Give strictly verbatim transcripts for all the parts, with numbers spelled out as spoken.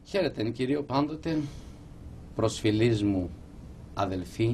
Χαίρετε Κυρίω πάντοτε, προσφυλής μου αδελφοί.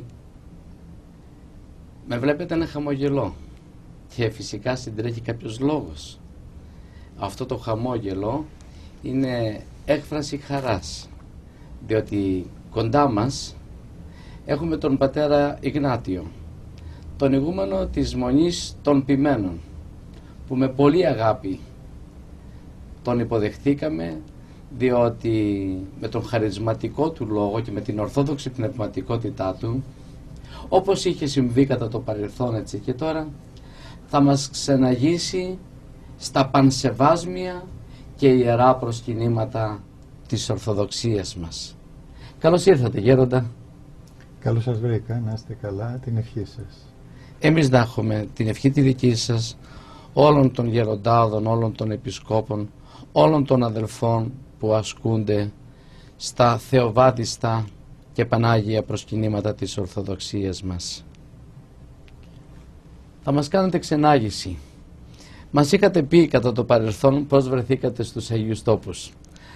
Με βλέπετε να χαμογελώ και φυσικά συντρέχει κάποιος λόγος. Αυτό το χαμόγελο είναι έκφραση χαράς, διότι κοντά μας έχουμε τον πατέρα Ιγνάτιο, τον ηγούμενο της Μονής των Ποιμένων, που με πολύ αγάπη τον υποδεχθήκαμε, διότι με τον χαρισματικό του λόγο και με την ορθόδοξη πνευματικότητά του, όπως είχε συμβεί κατά το παρελθόν έτσι και τώρα, θα μας ξεναγήσει στα πανσεβάσμια και ιερά προσκυνήματα της Ορθοδοξίας μας. Καλώς ήρθατε γέροντα. Καλώς σας βρήκα, να είστε καλά, την ευχή σας. Εμείς να έχουμε την ευχή τη δική σας, όλων των γεροντάδων, όλων των επισκόπων, όλων των αδελφών που ασκούνται στα θεοβάτιστα και πανάγια προσκυνήματα της Ορθοδοξίας μας. Θα μας κάνετε ξενάγηση. Μας είχατε πει κατά το παρελθόν πώς βρεθήκατε στους Αγίους Τόπους.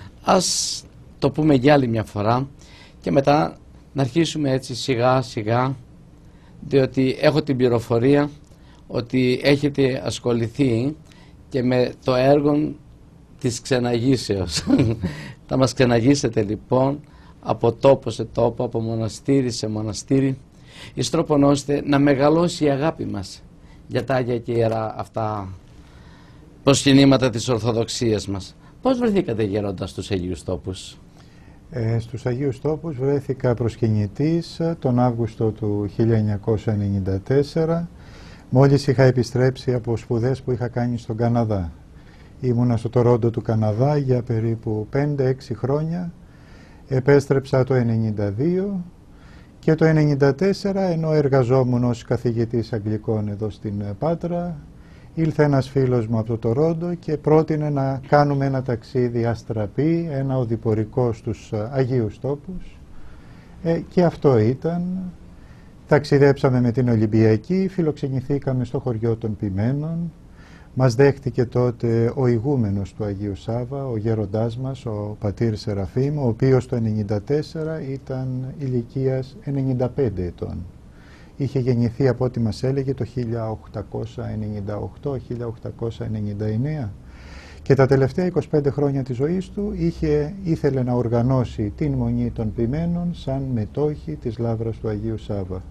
Ας το πούμε για άλλη μια φορά και μετά να αρχίσουμε έτσι σιγά σιγά, διότι έχω την πληροφορία ότι έχετε ασχοληθεί και με το έργο της ξεναγήσεως. Θα μας ξεναγήσετε λοιπόν από τόπο σε τόπο, από μοναστήρι σε μοναστήρι, εις τρόπον ώστε να μεγαλώσει η αγάπη μας για τα Άγια και Ιερά αυτά προσκυνήματα της Ορθοδοξίας μας. Πώς βρεθήκατε γέροντα στους Αγίους Τόπους? Ε, στους Αγίους Τόπους βρέθηκα προσκυνητής τον Αύγουστο του χίλια εννιακόσια ενενήντα τέσσερα, μόλις είχα επιστρέψει από σπουδές που είχα κάνει στον Καναδά. Ήμουνα στο Τορόντο του Καναδά για περίπου πέντε έξι χρόνια, επέστρεψα το ενενήντα δύο και το ενενήντα τέσσερα, ενώ εργαζόμουν ως καθηγητής Αγγλικών εδώ στην Πάτρα, ήλθε ένας φίλος μου από το Τορόντο και πρότεινε να κάνουμε ένα ταξίδι αστραπή, ένα οδηπορικό στους Αγίους Τόπους, ε, και αυτό ήταν. Ταξιδέψαμε με την Ολυμπιακή, φιλοξενηθήκαμε στο χωριό των Ποιμένων. Μας δέχτηκε τότε ο ηγούμενος του Αγίου Σάβα, ο γέροντάς μας, ο πατήρ Σεραφείμ, ο οποίος το ενενήντα τέσσερα ήταν ηλικίας ενενήντα πέντε ετών. Είχε γεννηθεί, από ό,τι μας έλεγε, το χίλια οκτακόσια ενενήντα οκτώ με χίλια οκτακόσια ενενήντα εννέα και τα τελευταία είκοσι πέντε χρόνια της ζωής του είχε, ήθελε να οργανώσει την Μονή των Ποιμένων σαν μετόχη της Λαύρας του Αγίου Σάβα.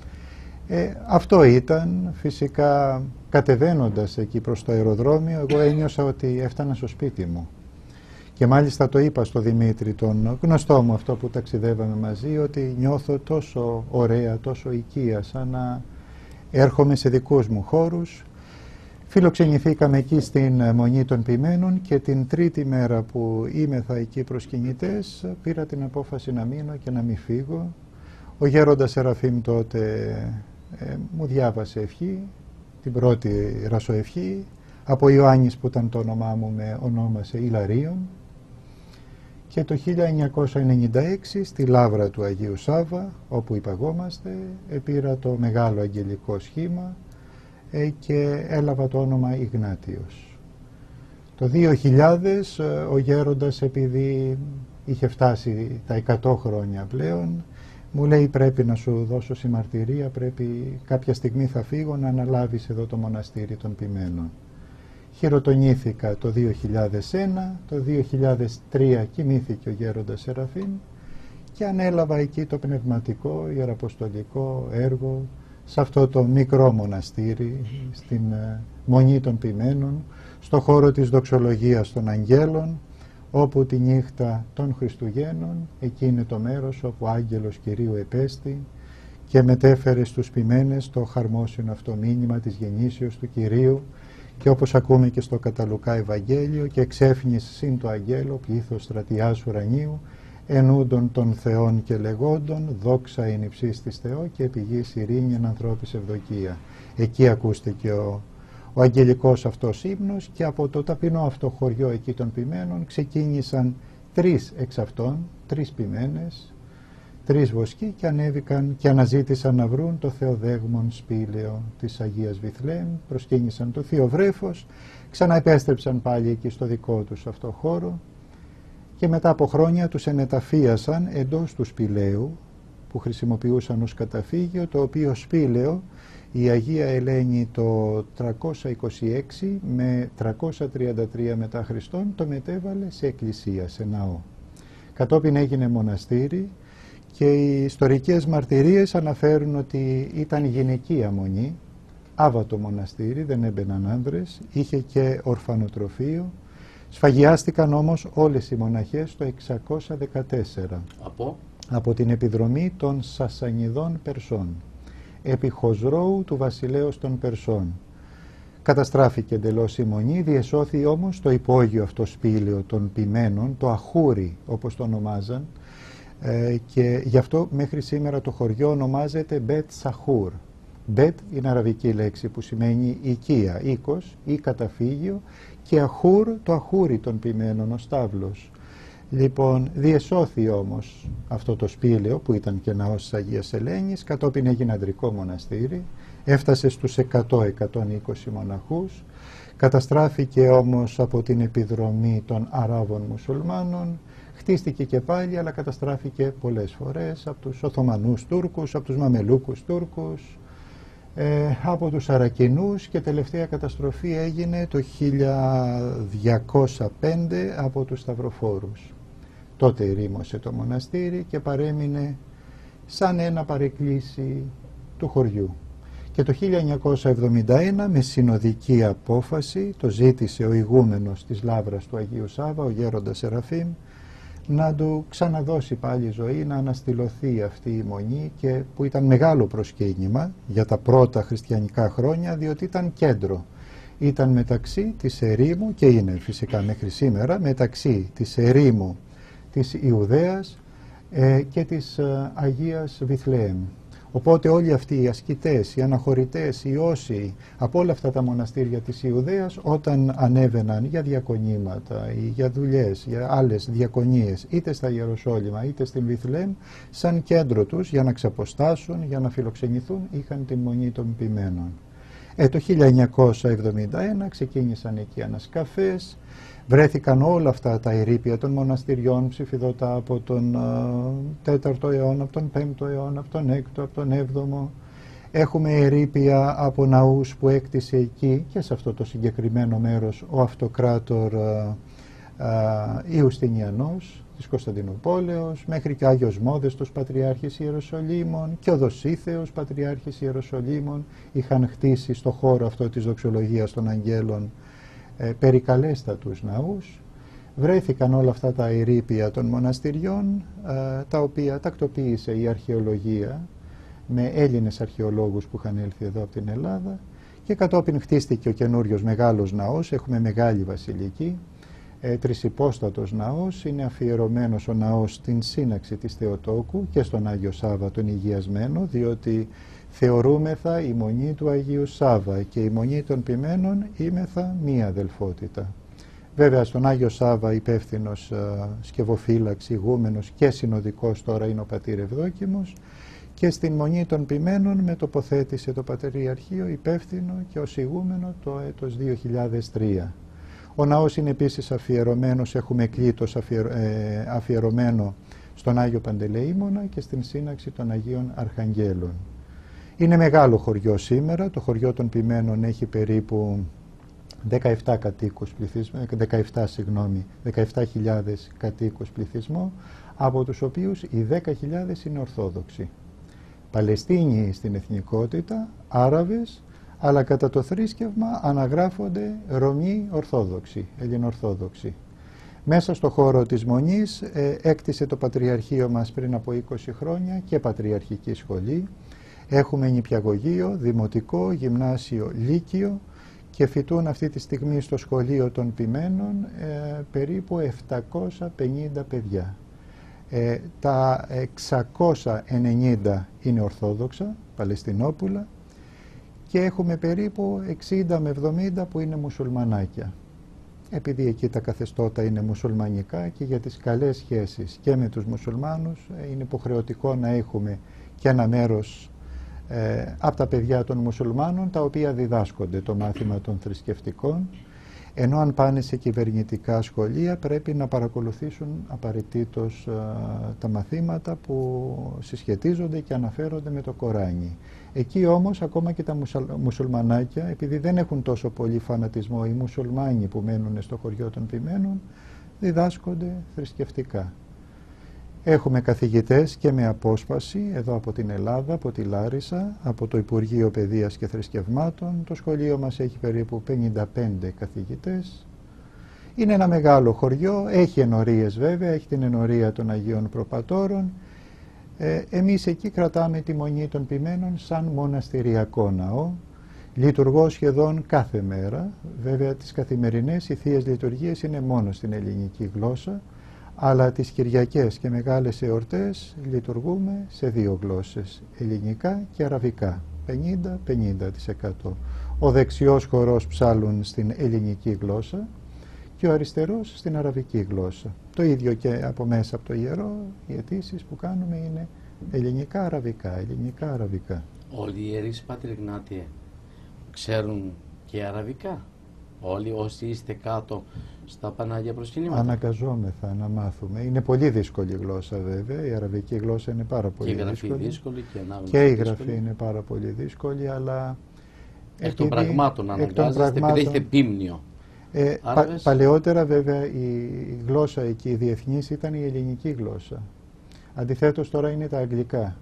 Ε, αυτό ήταν. Φυσικά, κατεβαίνοντας εκεί προς το αεροδρόμιο, εγώ ένιωσα ότι έφτανα στο σπίτι μου. Και μάλιστα το είπα στο Δημήτρη, τον γνωστό μου αυτό που ταξιδεύαμε μαζί, ότι νιώθω τόσο ωραία, τόσο οικία, σαν να έρχομαι σε δικούς μου χώρους. Φιλοξενηθήκαμε εκεί στην Μονή των Ποιμένων και την τρίτη μέρα που ήμεθα εκεί προσκυνητές, πήρα την απόφαση να μείνω και να μην φύγω. Ο γέροντας Σεραφείμ τότε ε, μου διάβασε ευχή, την πρώτη ρασοευχή, από Ιωάννης που ήταν το όνομά μου, με ονόμασε Ιλαρίων, και το χίλια εννιακόσια ενενήντα έξι στη Λαύρα του Αγίου Σάβα, όπου υπαγόμαστε, πήρα το μεγάλο αγγελικό σχήμα ε, και έλαβα το όνομα Ιγνάτιος. Το δύο χιλιάδες ε, ο γέροντας, επειδή είχε φτάσει τα εκατό χρόνια πλέον, μου λέει πρέπει να σου δώσω συμμαρτυρία, πρέπει κάποια στιγμή θα φύγω να αναλάβεις εδώ το μοναστήρι των Ποιμένων. Χειροτονήθηκα το δύο χιλιάδες ένα, το δύο χιλιάδες τρία κοιμήθηκε ο γέροντας Σεραφείμ και ανέλαβα εκεί το πνευματικό, ιεραποστολικό έργο σε αυτό το μικρό μοναστήρι, στην Μονή των Ποιμένων, στο χώρο της δοξολογίας των Αγγέλων, όπου τη νύχτα των Χριστουγέννων, εκεί είναι το μέρος όπου ο Άγγελος Κυρίου επέστη και μετέφερε στους ποιμένες το χαρμόσυνο αυτό μήνυμα της γεννήσεως του Κυρίου, και όπως ακούμε και στο Καταλουκά Ευαγγέλιο, και εξέφνης συν το αγγέλο πλήθος στρατιάς ουρανίου, ενούντων των Θεών και λεγόντων, δόξα εν υψής της Θεό και επί γης ειρήνη εν ανθρώπης ευδοκία. Εκεί ακούστηκε ο ο αγγελικός αυτός ύμνος, και από το ταπεινό αυτό χωριό εκεί των Ποιμένων ξεκίνησαν τρεις εξ αυτών, τρεις ποιμένες, τρεις βοσκοί, και ανέβηκαν και αναζήτησαν να βρουν το Θεοδέγμον σπήλαιο της Αγίας Βιθλέμ, προσκύνησαν το Θείο Βρέφος, ξαναεπέστρεψαν πάλι εκεί στο δικό τους αυτό χώρο και μετά από χρόνια τους ενεταφίασαν εντός του σπηλαίου που χρησιμοποιούσαν ως καταφύγιο, το οποίο σπήλαιο η Αγία Ελένη το τριακόσια είκοσι έξι με τριακόσια τριάντα τρία μετά Χριστόν το μετέβαλε σε εκκλησία, σε ναό. Κατόπιν έγινε μοναστήρι και οι ιστορικές μαρτυρίες αναφέρουν ότι ήταν γυναικεία μονή, άβατο μοναστήρι, δεν έμπαιναν άνδρες, είχε και ορφανοτροφείο. Σφαγιάστηκαν όμως όλες οι μοναχές το εξακόσια δεκατέσσερα Από, από την επιδρομή των Σασανιδών Περσών, επί Χοσρώου του βασιλέως των Περσών. Καταστράφηκε εντελώς η μονή, διεσώθη όμως το υπόγειο αυτό σπήλαιο των ποιμένων, το Αχούρι όπως το ονομάζαν, ε, και γι' αυτό μέχρι σήμερα το χωριό ονομάζεται Μπετ Σαχούρ. Μπετ είναι αραβική λέξη που σημαίνει οικία, οίκος ή καταφύγιο, και Αχούρ το Αχούρι των ποιμένων, ο στάβλος. Λοιπόν, διεσώθη όμως αυτό το σπήλαιο που ήταν και ναός της Αγίας Ελένης, κατόπιν έγινε αντρικό μοναστήρι, έφτασε στους εκατό με εκατόν είκοσι μοναχούς, καταστράφηκε όμως από την επιδρομή των Αράβων μουσουλμάνων, χτίστηκε και πάλι αλλά καταστράφηκε πολλές φορές από τους Οθωμανούς Τούρκους, από τους Μαμελούκους Τούρκους, ε, από τους Αρακινούς, και τελευταία καταστροφή έγινε το χίλια διακόσια πέντε από τους Σταυροφόρους. Τότε ηρήμωσε το μοναστήρι και παρέμεινε σαν ένα παρεκκλήσι του χωριού. Και το χίλια εννιακόσια εβδομήντα ένα με συνοδική απόφαση το ζήτησε ο ηγούμενος της Λαύρας του Αγίου Σάβα, ο γέροντας Σεραφείμ, να του ξαναδώσει πάλι ζωή, να αναστηλωθεί αυτή η μονή, και που ήταν μεγάλο προσκύνημα για τα πρώτα χριστιανικά χρόνια, διότι ήταν κέντρο. Ήταν μεταξύ της ερήμου, και είναι φυσικά μέχρι σήμερα, μεταξύ της ερήμου της Ιουδαίας ε, και της ε, Αγίας Βιθλεέμ. Οπότε όλοι αυτοί οι ασκητές, οι αναχωρητές, οι όσοι από όλα αυτά τα μοναστήρια της Ιουδαίας, όταν ανέβαιναν για διακονήματα ή για δουλειές, για άλλες διακονίες, είτε στα Ιεροσόλυμα είτε στην Βιθλεέμ, σαν κέντρο τους για να ξαποστάσουν, για να φιλοξενηθούν, είχαν την μονή των ποιμένων. Ε, το χίλια εννιακόσια εβδομήντα ένα ξεκίνησαν εκεί ανασκαφές, βρέθηκαν όλα αυτά τα ερείπια των μοναστηριών ψηφιδωτά από τον τέταρτο αιώνα, από τον πέμπτο αιώνα, από τον έκτο, από τον έβδομο. Έχουμε ερείπια από ναούς που έκτισε εκεί και σε αυτό το συγκεκριμένο μέρος ο αυτοκράτορ α, α, Ιουστινιανός της Κωνσταντινούπολεως, μέχρι και Άγιος Μόδεστος Πατριάρχης Ιεροσολύμων και ο Δοσίθεος Πατριάρχης Ιεροσολύμων είχαν χτίσει στο χώρο αυτό της δοξολογίας των αγγέλων ε, περικαλέστατους ναούς. Βρέθηκαν όλα αυτά τα ερείπια των μοναστηριών, ε, τα οποία τακτοποίησε η αρχαιολογία με Έλληνες αρχαιολόγους που είχαν έλθει εδώ από την Ελλάδα, και κατόπιν χτίστηκε ο καινούριος μεγάλος ναός. Έχουμε μεγάλη βασιλική, ε, τρισυπόστατος ναός, είναι αφιερωμένος ο ναός στην σύναξη της Θεοτόκου και στον Άγιο Σάββα τον Υγειασμένο, διότι θεωρούμεθα η μονή του Αγίου Σάββα και η μονή των ποιμένων είμεθα μία αδελφότητα. Βέβαια στον Άγιο Σάββα υπεύθυνος ε, σκευοφύλαξη, ηγούμενος και συνοδικός τώρα είναι ο πατήρ Ευδόκιμος, και στην μονή των ποιμένων με τοποθέτησε το Πατριαρχείο υπεύθυνο και ως ηγούμενο το έτος δύο χιλιάδες τρία. Ο ναός είναι επίσης αφιερωμένος, έχουμε κλήτος αφιερω, ε, αφιερωμένο στον Άγιο Παντελεήμονα και στην σύναξη των Αγίων Αρχαγγέλων. Είναι μεγάλο χωριό σήμερα, το χωριό των ποιμένων έχει περίπου δεκαεπτά κατοίκους πληθυσμό, δεκαεπτά, συγγνώμη, δεκαεπτά χιλιάδες κατοίκους πληθυσμό, από τους οποίους οι δέκα χιλιάδες είναι Ορθόδοξοι. Παλαιστίνοι στην εθνικότητα, Άραβες, αλλά κατά το θρήσκευμα αναγράφονται Ρωμοί Ορθόδοξοι, Ελληνοορθόδοξοι. Μέσα στο χώρο της Μονής ε, έκτισε το Πατριαρχείο μας πριν από είκοσι χρόνια και Πατριαρχική Σχολή. Έχουμε νηπιαγωγείο, δημοτικό, γυμνάσιο, λύκειο, και φοιτούν αυτή τη στιγμή στο σχολείο των ποιμένων ε, περίπου επτακόσια πενήντα παιδιά. Ε, τα εξακόσια ενενήντα είναι Ορθόδοξα, Παλαιστινόπουλα, και έχουμε περίπου εξήντα με εβδομήντα που είναι μουσουλμανάκια. Επειδή εκεί τα καθεστώτα είναι μουσουλμανικά και για τις καλές σχέσεις και με τους μουσουλμάνους είναι υποχρεωτικό να έχουμε και ένα μέρος ε, από τα παιδιά των μουσουλμάνων, τα οποία διδάσκονται το μάθημα των θρησκευτικών. Ενώ αν πάνε σε κυβερνητικά σχολεία πρέπει να παρακολουθήσουν απαραίτητος τα μαθήματα που συσχετίζονται και αναφέρονται με το Κοράνι. Εκεί όμως ακόμα και τα μουσουλμανάκια, επειδή δεν έχουν τόσο πολύ φανατισμό, οι μουσουλμάνοι που μένουν στο χωριό των ποιμένων, διδάσκονται θρησκευτικά. Έχουμε καθηγητές και με απόσπαση εδώ από την Ελλάδα, από τη Λάρισα, από το Υπουργείο Παιδείας και Θρησκευμάτων. Το σχολείο μας έχει περίπου πενήντα πέντε καθηγητές. Είναι ένα μεγάλο χωριό, έχει ενορίες βέβαια, έχει την ενορία των Αγίων Προπατώρων. Ε, εμείς εκεί κρατάμε τη Μονή των Ποιμένων σαν μοναστηριακό ναό. Λειτουργώ σχεδόν κάθε μέρα. Βέβαια τις καθημερινές οι θείες λειτουργίες είναι μόνο στην ελληνική γλώσσα, αλλά τις Κυριακές και μεγάλες εορτές λειτουργούμε σε δύο γλώσσες, ελληνικά και αραβικά, πενήντα πενήντα τοις εκατό. Ο δεξιός χορός ψάλουν στην ελληνική γλώσσα και ο αριστερός στην αραβική γλώσσα. Το ίδιο και από μέσα από το ιερό, οι αιτήσεις που κάνουμε είναι ελληνικά-αραβικά, ελληνικά-αραβικά. Όλοι οι ιερείς, Πατήρ Γνάτιε, ξέρουν και αραβικά? Όλοι όσοι είστε κάτω στα Πανάγια προσκυνήματα? Αναγκαζόμεθα να μάθουμε. Είναι πολύ δύσκολη γλώσσα βέβαια. Η αραβική γλώσσα είναι πάρα πολύ δύσκολη. Και η γραφή δύσκολη και ανάγνωση. Και η γραφή είναι πάρα πολύ δύσκολη, αλλά εκ των πραγμάτων αναγκάζεστε, επειδή έχετε πίμνιο. Ε, πα, παλαιότερα βέβαια η γλώσσα εκεί, η διεθνής, ήταν η ελληνική γλώσσα. Αντιθέτως τώρα είναι τα αγγλικά.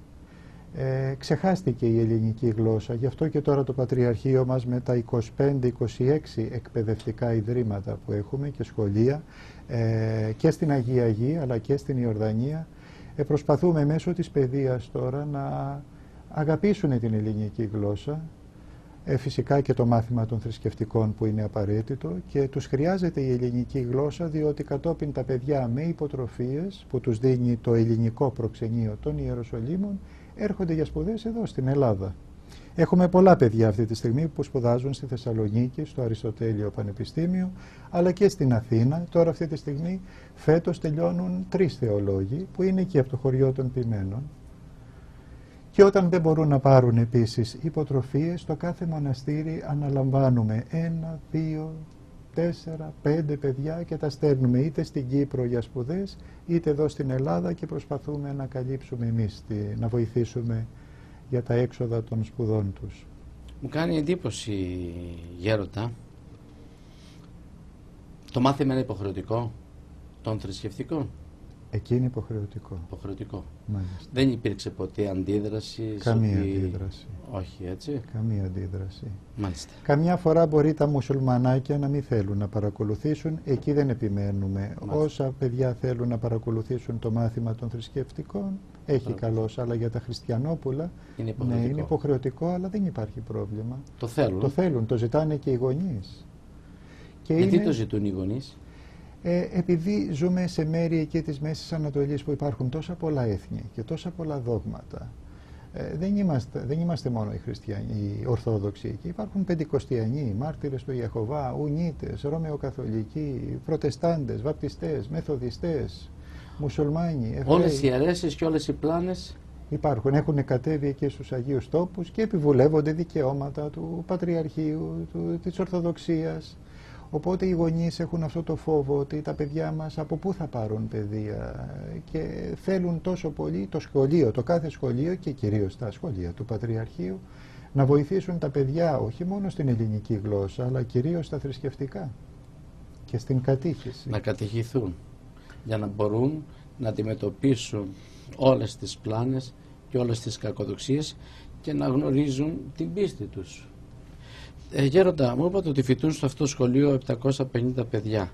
Ε, ξεχάστηκε η ελληνική γλώσσα, γι' αυτό και τώρα το Πατριαρχείο μας με τα είκοσι πέντε είκοσι έξι εκπαιδευτικά ιδρύματα που έχουμε και σχολεία ε, και στην Αγία Γη αλλά και στην Ιορδανία ε, προσπαθούμε μέσω της παιδείας τώρα να αγαπήσουν την ελληνική γλώσσα, ε, φυσικά και το μάθημα των θρησκευτικών που είναι απαραίτητο, και τους χρειάζεται η ελληνική γλώσσα διότι κατόπιν τα παιδιά με υποτροφίες που τους δίνει το ελληνικό προξενείο των Ιεροσολύμων έρχονται για σπουδές εδώ στην Ελλάδα. Έχουμε πολλά παιδιά αυτή τη στιγμή που σπουδάζουν στη Θεσσαλονίκη, στο Αριστοτέλειο Πανεπιστήμιο, αλλά και στην Αθήνα. Τώρα αυτή τη στιγμή φέτος τελειώνουν τρεις θεολόγοι που είναι εκεί από το χωριό των ποιμένων. Και όταν δεν μπορούν να πάρουν επίσης υποτροφίες, στο κάθε μοναστήρι αναλαμβάνουμε ένα, δύο, τέσσερα, πέντε παιδιά και τα στέλνουμε είτε στην Κύπρο για σπουδές, είτε εδώ στην Ελλάδα και προσπαθούμε να καλύψουμε εμείς, να βοηθήσουμε για τα έξοδα των σπουδών τους. Μου κάνει εντύπωση, γέροντα, το μάθημα είναι υποχρεωτικό των θρησκευτικών? Εκεί είναι υποχρεωτικό. Υποχρεωτικό. Μάλιστα. Δεν υπήρξε ποτέ αντίδραση? Καμία ότι... αντίδραση. Όχι, έτσι. Καμία αντίδραση. Μάλιστα. Καμιά φορά μπορεί τα μουσουλμανάκια να μην θέλουν να παρακολουθήσουν. Εκεί δεν επιμένουμε. Μάλιστα. Όσα παιδιά θέλουν να παρακολουθήσουν το μάθημα των θρησκευτικών, έχει Μάλιστα. καλώς. Αλλά για τα χριστιανόπουλα είναι υποχρεωτικό. Ναι, είναι υποχρεωτικό, αλλά δεν υπάρχει πρόβλημα. Το θέλουν. Το θέλουν, το ζητάνε και οι γονείς. Και γιατί είναι... το ζητούν οι γονείς? Ε, επειδή ζούμε σε μέρη εκεί της Μέσης Ανατολής που υπάρχουν τόσα πολλά έθνη και τόσα πολλά δόγματα. Ε, δεν, είμαστε, δεν είμαστε μόνο οι χριστιανοί, οι Ορθόδοξοι εκεί. Υπάρχουν Πεντηκοστιανοί, μάρτυρες του Ιεχωβά, Ουνίτες, Ρωμαιοκαθολικοί, Προτεστάντες, Βαπτιστές, Μεθοδιστές, Μουσουλμάνοι, Εβραίοι. Όλες οι αιρέσεις και όλες οι πλάνες υπάρχουν, έχουν κατέβει εκεί στους Αγίους Τόπους και επιβουλεύονται δικαιώματα του Πατριαρχείου, του, της Ορθοδοξίας. Οπότε οι γονείς έχουν αυτό το φόβο ότι τα παιδιά μας από πού θα πάρουν παιδεία και θέλουν τόσο πολύ το σχολείο, το κάθε σχολείο και κυρίως τα σχολεία του Πατριαρχείου να βοηθήσουν τα παιδιά όχι μόνο στην ελληνική γλώσσα αλλά κυρίως στα θρησκευτικά και στην κατήχηση. Να κατηχηθούν για να μπορούν να αντιμετωπίσουν όλες τις πλάνες και όλες τις κακοδοξίες και να γνωρίζουν την πίστη τους. Ε, γέροντα, μου είπατε ότι φοιτούν σε αυτό το σχολείο επτακόσια πενήντα παιδιά.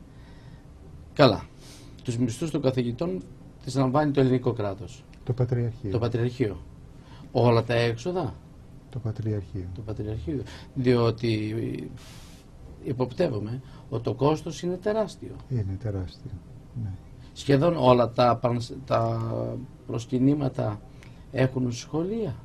Καλά. Τους μισθούς των καθηγητών τις λαμβάνει το ελληνικό κράτος. Το Πατριαρχείο. Το Πατριαρχείο. Όλα τα έξοδα. Το Πατριαρχείο. Το Πατριαρχείο. Διότι υποπτεύομαι ότι το κόστος είναι τεράστιο. Είναι τεράστιο. Ναι. Σχεδόν όλα τα, τα προσκυνήματα έχουν σχολεία.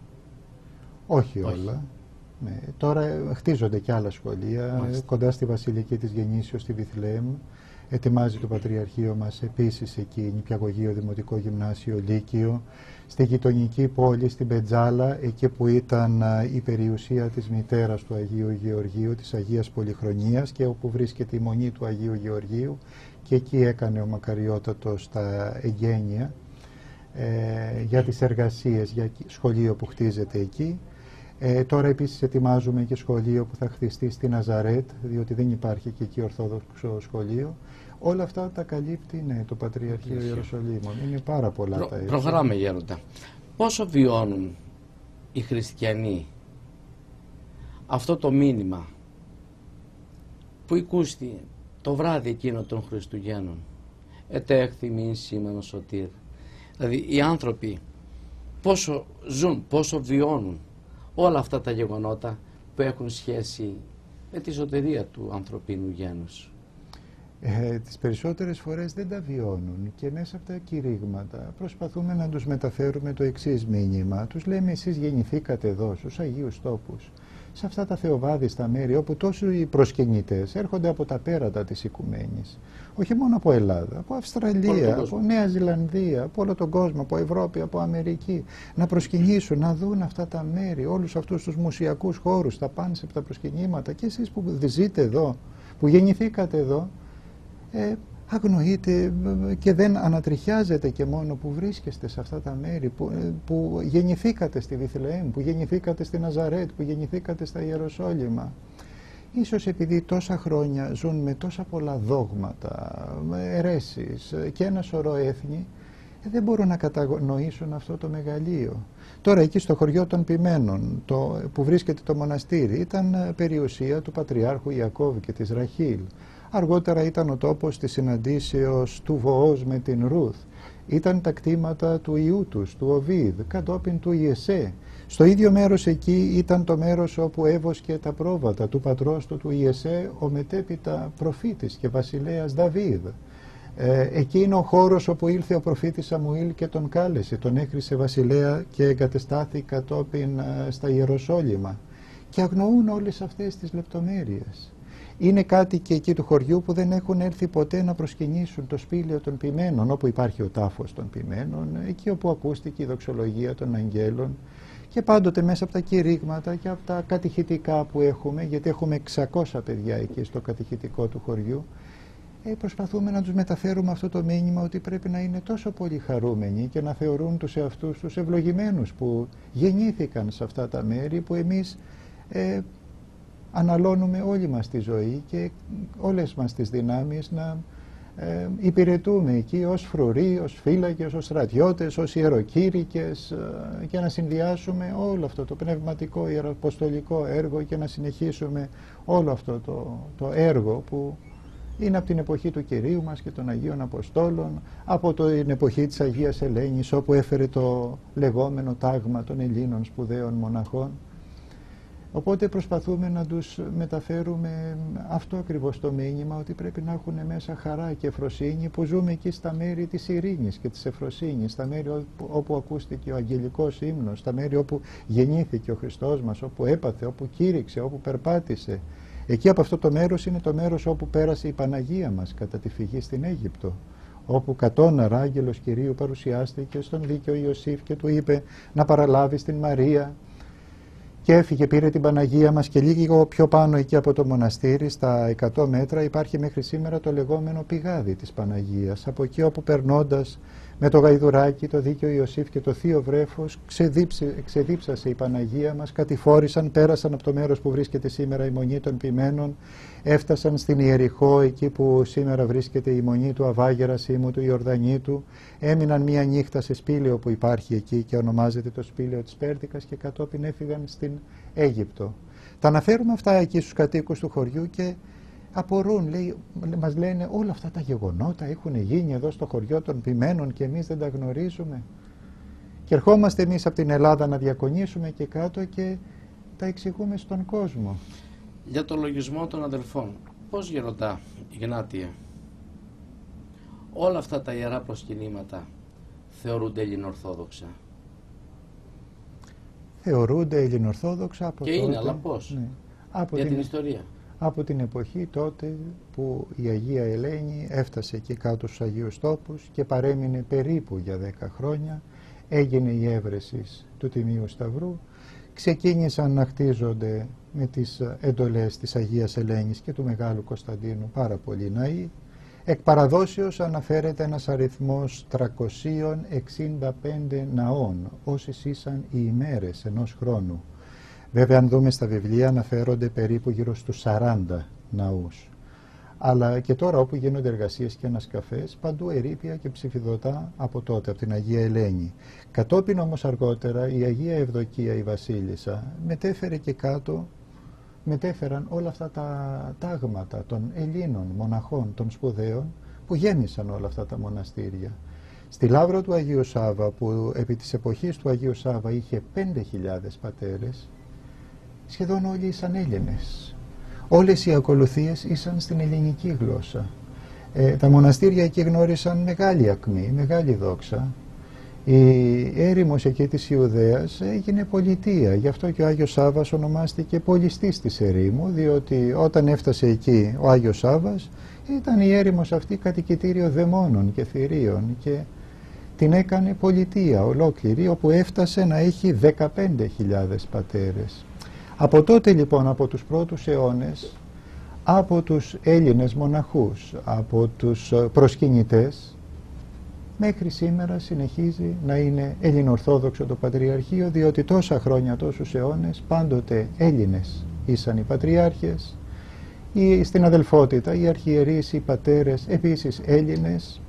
Όχι, Όχι. όλα. Ναι. Τώρα χτίζονται και άλλα σχολεία. Μάλιστα. Κοντά στη Βασιλική της Γεννήσεως, στη Βιθλεέμ. Ετοιμάζει το Πατριαρχείο μας επίσης εκεί νηπιαγωγείο, δημοτικό γυμνάσιο, λύκειο. Στη γειτονική πόλη, στην Πετζάλα, εκεί που ήταν η περιουσία της μητέρας του Αγίου Γεωργίου, της Αγίας Πολυχρονίας, και όπου βρίσκεται η μονή του Αγίου Γεωργίου, και εκεί έκανε ο Μακαριότατος τα εγγένεια ε, για τις εργασίες, για σχολείο που χτίζεται εκεί. Ε, τώρα επίσης ετοιμάζουμε και σχολείο που θα χτιστεί στη Ναζαρέτ, διότι δεν υπάρχει και εκεί ορθόδοξο σχολείο. Όλα αυτά τα καλύπτει, ναι, το Πατριαρχείο Ιεροσολύμων. Είναι πάρα πολλά Προ, τα έτσι. Προχωράμε, Γέροντα. Πόσο βιώνουν οι χριστιανοί αυτό το μήνυμα που οικούστη το βράδυ εκείνο των Χριστουγέννων? Ετέχθη μην σήμαινο σωτήρ. Δηλαδή οι άνθρωποι πόσο ζουν, πόσο βιώνουν όλα αυτά τα γεγονότα που έχουν σχέση με τη σωτηρία του ανθρωπίνου γένους. Ε, τις περισσότερες φορές δεν τα βιώνουν και μέσα από τα κηρύγματα προσπαθούμε να τους μεταφέρουμε το εξής μήνυμα. Τους λέμε, εσείς γεννηθήκατε εδώ στους Αγίους Τόπους, σε αυτά τα θεοβάδιστα μέρη όπου τόσο οι προσκυνητές έρχονται από τα πέρατα της οικουμένης, όχι μόνο από Ελλάδα, από Αυστραλία, από Νέα Ζηλανδία, από όλο τον κόσμο, από Ευρώπη, από Αμερική, να προσκυνήσουν, να δουν αυτά τα μέρη, όλους αυτούς τους μουσιακούς χώρους, τα πάνσεπτα προσκυνήματα. Και εσείς που ζείτε εδώ, που γεννηθήκατε εδώ, ε, αγνοείτε και δεν ανατριχιάζετε και μόνο που βρίσκεστε σε αυτά τα μέρη, που, που γεννηθήκατε στη Βιθλεέμ, που γεννηθήκατε στη Ναζαρέτ, που γεννηθήκατε στα Ιεροσόλυμα. Ίσως επειδή τόσα χρόνια ζουν με τόσα πολλά δόγματα, αιρέσεις και ένα σωρό έθνη, δεν μπορούν να κατανοήσουν αυτό το μεγαλείο. Τώρα εκεί στο χωριό των Ποιμένων, το, που βρίσκεται το μοναστήρι, ήταν περιουσία του Πατριάρχου Ιακώβ και της Ραχήλ. Αργότερα ήταν ο τόπος της συναντήσεως του Βοόζ με την Ρούθ. Ήταν τα κτήματα του ιού τους, του Οβίδ, κατόπιν του Ιεσέ. Στο ίδιο μέρος εκεί ήταν το μέρος όπου έβοσκε τα πρόβατα του πατρός του, του Ιεσέ, ο μετέπειτα προφήτης και βασιλέας Δαβίδ. Ε, εκεί είναι ο χώρος όπου ήλθε ο προφήτης Σαμουήλ και τον κάλεσε, τον έκρισε βασιλέα και εγκατεστάθη κατόπιν ε, στα Ιεροσόλυμα. Και αγνοούν όλες αυτές τις λεπτομέρειες. Είναι κάτοικοι εκεί του χωριού που δεν έχουν έρθει ποτέ να προσκυνήσουν το σπήλαιο των Ποιμένων, όπου υπάρχει ο τάφος των Ποιμένων, εκεί όπου ακούστηκε η δοξολογία των αγγέλων, και πάντοτε μέσα από τα κηρύγματα και από τα κατηχητικά που έχουμε, γιατί έχουμε εξακόσια παιδιά εκεί στο κατηχητικό του χωριού, ε, προσπαθούμε να τους μεταφέρουμε αυτό το μήνυμα ότι πρέπει να είναι τόσο πολύ χαρούμενοι και να θεωρούν τους εαυτούς τους ευλογημένους που γεννήθηκαν σε αυτά τα μέρη, που εμείς ε, αναλώνουμε όλη μας τη ζωή και όλες μας τις δυνάμεις να ε, υπηρετούμε εκεί ως φρουροί, ως φύλακες, ως στρατιώτες, ως ιεροκήρυκες ε, και να συνδυάσουμε όλο αυτό το πνευματικό ιεραποστολικό έργο και να συνεχίσουμε όλο αυτό το, το έργο που είναι από την εποχή του Κυρίου μας και των Αγίων Αποστόλων, από την εποχή της Αγίας Ελένης, όπου έφερε το λεγόμενο τάγμα των Ελλήνων σπουδαίων μοναχών. Οπότε προσπαθούμε να τους μεταφέρουμε αυτό ακριβώς το μήνυμα, ότι πρέπει να έχουν μέσα χαρά και ευφροσύνη, που ζούμε εκεί στα μέρη της ειρήνης και της ευφροσύνης, στα μέρη όπου, όπου ακούστηκε ο αγγελικός ύμνος, στα μέρη όπου γεννήθηκε ο Χριστός μας, όπου έπαθε, όπου κήρυξε, όπου περπάτησε. Εκεί από αυτό το μέρος είναι το μέρος όπου πέρασε η Παναγία μας κατά τη φυγή στην Αίγυπτο, όπου κατώναρα άγγελος Κυρίου παρουσιάστηκε στον δίκαιο Ιωσήφ και του είπε να παραλάβει στην Μαρία. Και έφυγε, πήρε την Παναγία μας, και λίγο πιο πάνω εκεί από το μοναστήρι, στα εκατό μέτρα, υπάρχει μέχρι σήμερα το λεγόμενο πηγάδι της Παναγίας. Από εκεί όπου περνώντας με το γαϊδουράκι, το δίκαιο Ιωσήφ και το θείο βρέφος, ξεδίψασε η Παναγία μας, κατηφόρησαν, πέρασαν από το μέρος που βρίσκεται σήμερα η Μονή των Ποιμένων, έφτασαν στην Ιεριχώ, εκεί που σήμερα βρίσκεται η Μονή του Αβά Γερασίμου του Ιορδανίτου, έμειναν μία νύχτα σε σπήλαιο που υπάρχει εκεί και ονομάζεται το σπήλαιο της Πέρδικας, και κατόπιν έφυγαν στην Αίγυπτο. Τα αναφέρουμε αυτά εκεί στους κατοίκους του χωριού και απορούν, λέει, μας λένε όλα αυτά τα γεγονότα έχουν γίνει εδώ στο χωριό των Ποιμένων και εμείς δεν τα γνωρίζουμε. Και ερχόμαστε εμείς από την Ελλάδα να διακονήσουμε και κάτω και τα εξηγούμε στον κόσμο. Για το λογισμό των αδελφών, πώς, Γεροντά Ιγνάτιε, όλα αυτά τα ιερά προσκυνήματα θεωρούνται ελληνοορθόδοξα? Θεωρούνται ελληνοορθόδοξα από και τότε. είναι, αλλά πώς? Ναι. Από για την... την ιστορία. από την εποχή τότε που η Αγία Ελένη έφτασε εκεί κάτω στους Αγίους Τόπους και παρέμεινε περίπου για δέκα χρόνια, έγινε η έβρεση του Τιμίου Σταυρού, ξεκίνησαν να χτίζονται με τις εντολές της Αγίας Ελένης και του Μεγάλου Κωνσταντίνου πάρα πολλοί ναοί. Εκ παραδόσεως αναφέρεται ένας αριθμός τριακόσιων εξήντα πέντε ναών, όσες ήσαν οι ημέρες ενός χρόνου. Βέβαια, αν δούμε στα βιβλία, αναφέρονται περίπου γύρω στους σαράντα ναούς. Αλλά και τώρα, όπου γίνονται εργασίες και ανασκαφές, παντού ερείπια και ψηφιδωτά από τότε, από την Αγία Ελένη. Κατόπιν όμως αργότερα η Αγία Ευδοκία, η Βασίλισσα, μετέφερε και κάτω, μετέφεραν όλα αυτά τα τάγματα των Ελλήνων μοναχών, των σπουδαίων, που γέμισαν όλα αυτά τα μοναστήρια. Στη Λαύρο του Αγίου Σάβα, που επί της εποχής του Αγίου Σάβα είχε πέντε χιλιάδες πατέρες, σχεδόν όλοι ήσαν Έλληνες. Όλες οι ακολουθίες ήσαν στην ελληνική γλώσσα. Ε, τα μοναστήρια εκεί γνώρισαν μεγάλη ακμή, μεγάλη δόξα. Η έρημος εκεί της Ιουδαίας έγινε πολιτεία. Γι' αυτό και ο Άγιος Σάββας ονομάστηκε πολιστής της ερήμου, διότι όταν έφτασε εκεί ο Άγιος Σάββας, ήταν η έρημος αυτή κατοικητήριο δαιμόνων και θηρίων και την έκανε πολιτεία ολόκληρη, όπου έφτασε να έχει δεκαπέντε χιλιάδες πατέρες. Από τότε λοιπόν, από τους πρώτους αιώνες, από τους Έλληνες μοναχούς, από τους προσκυνητές, μέχρι σήμερα συνεχίζει να είναι ελληνοορθόδοξο το Πατριαρχείο, διότι τόσα χρόνια, τόσους αιώνες, πάντοτε Έλληνες ήσαν οι πατριάρχες, ή στην αδελφότητα οι αρχιερείς, οι πατέρες επίσης Έλληνες,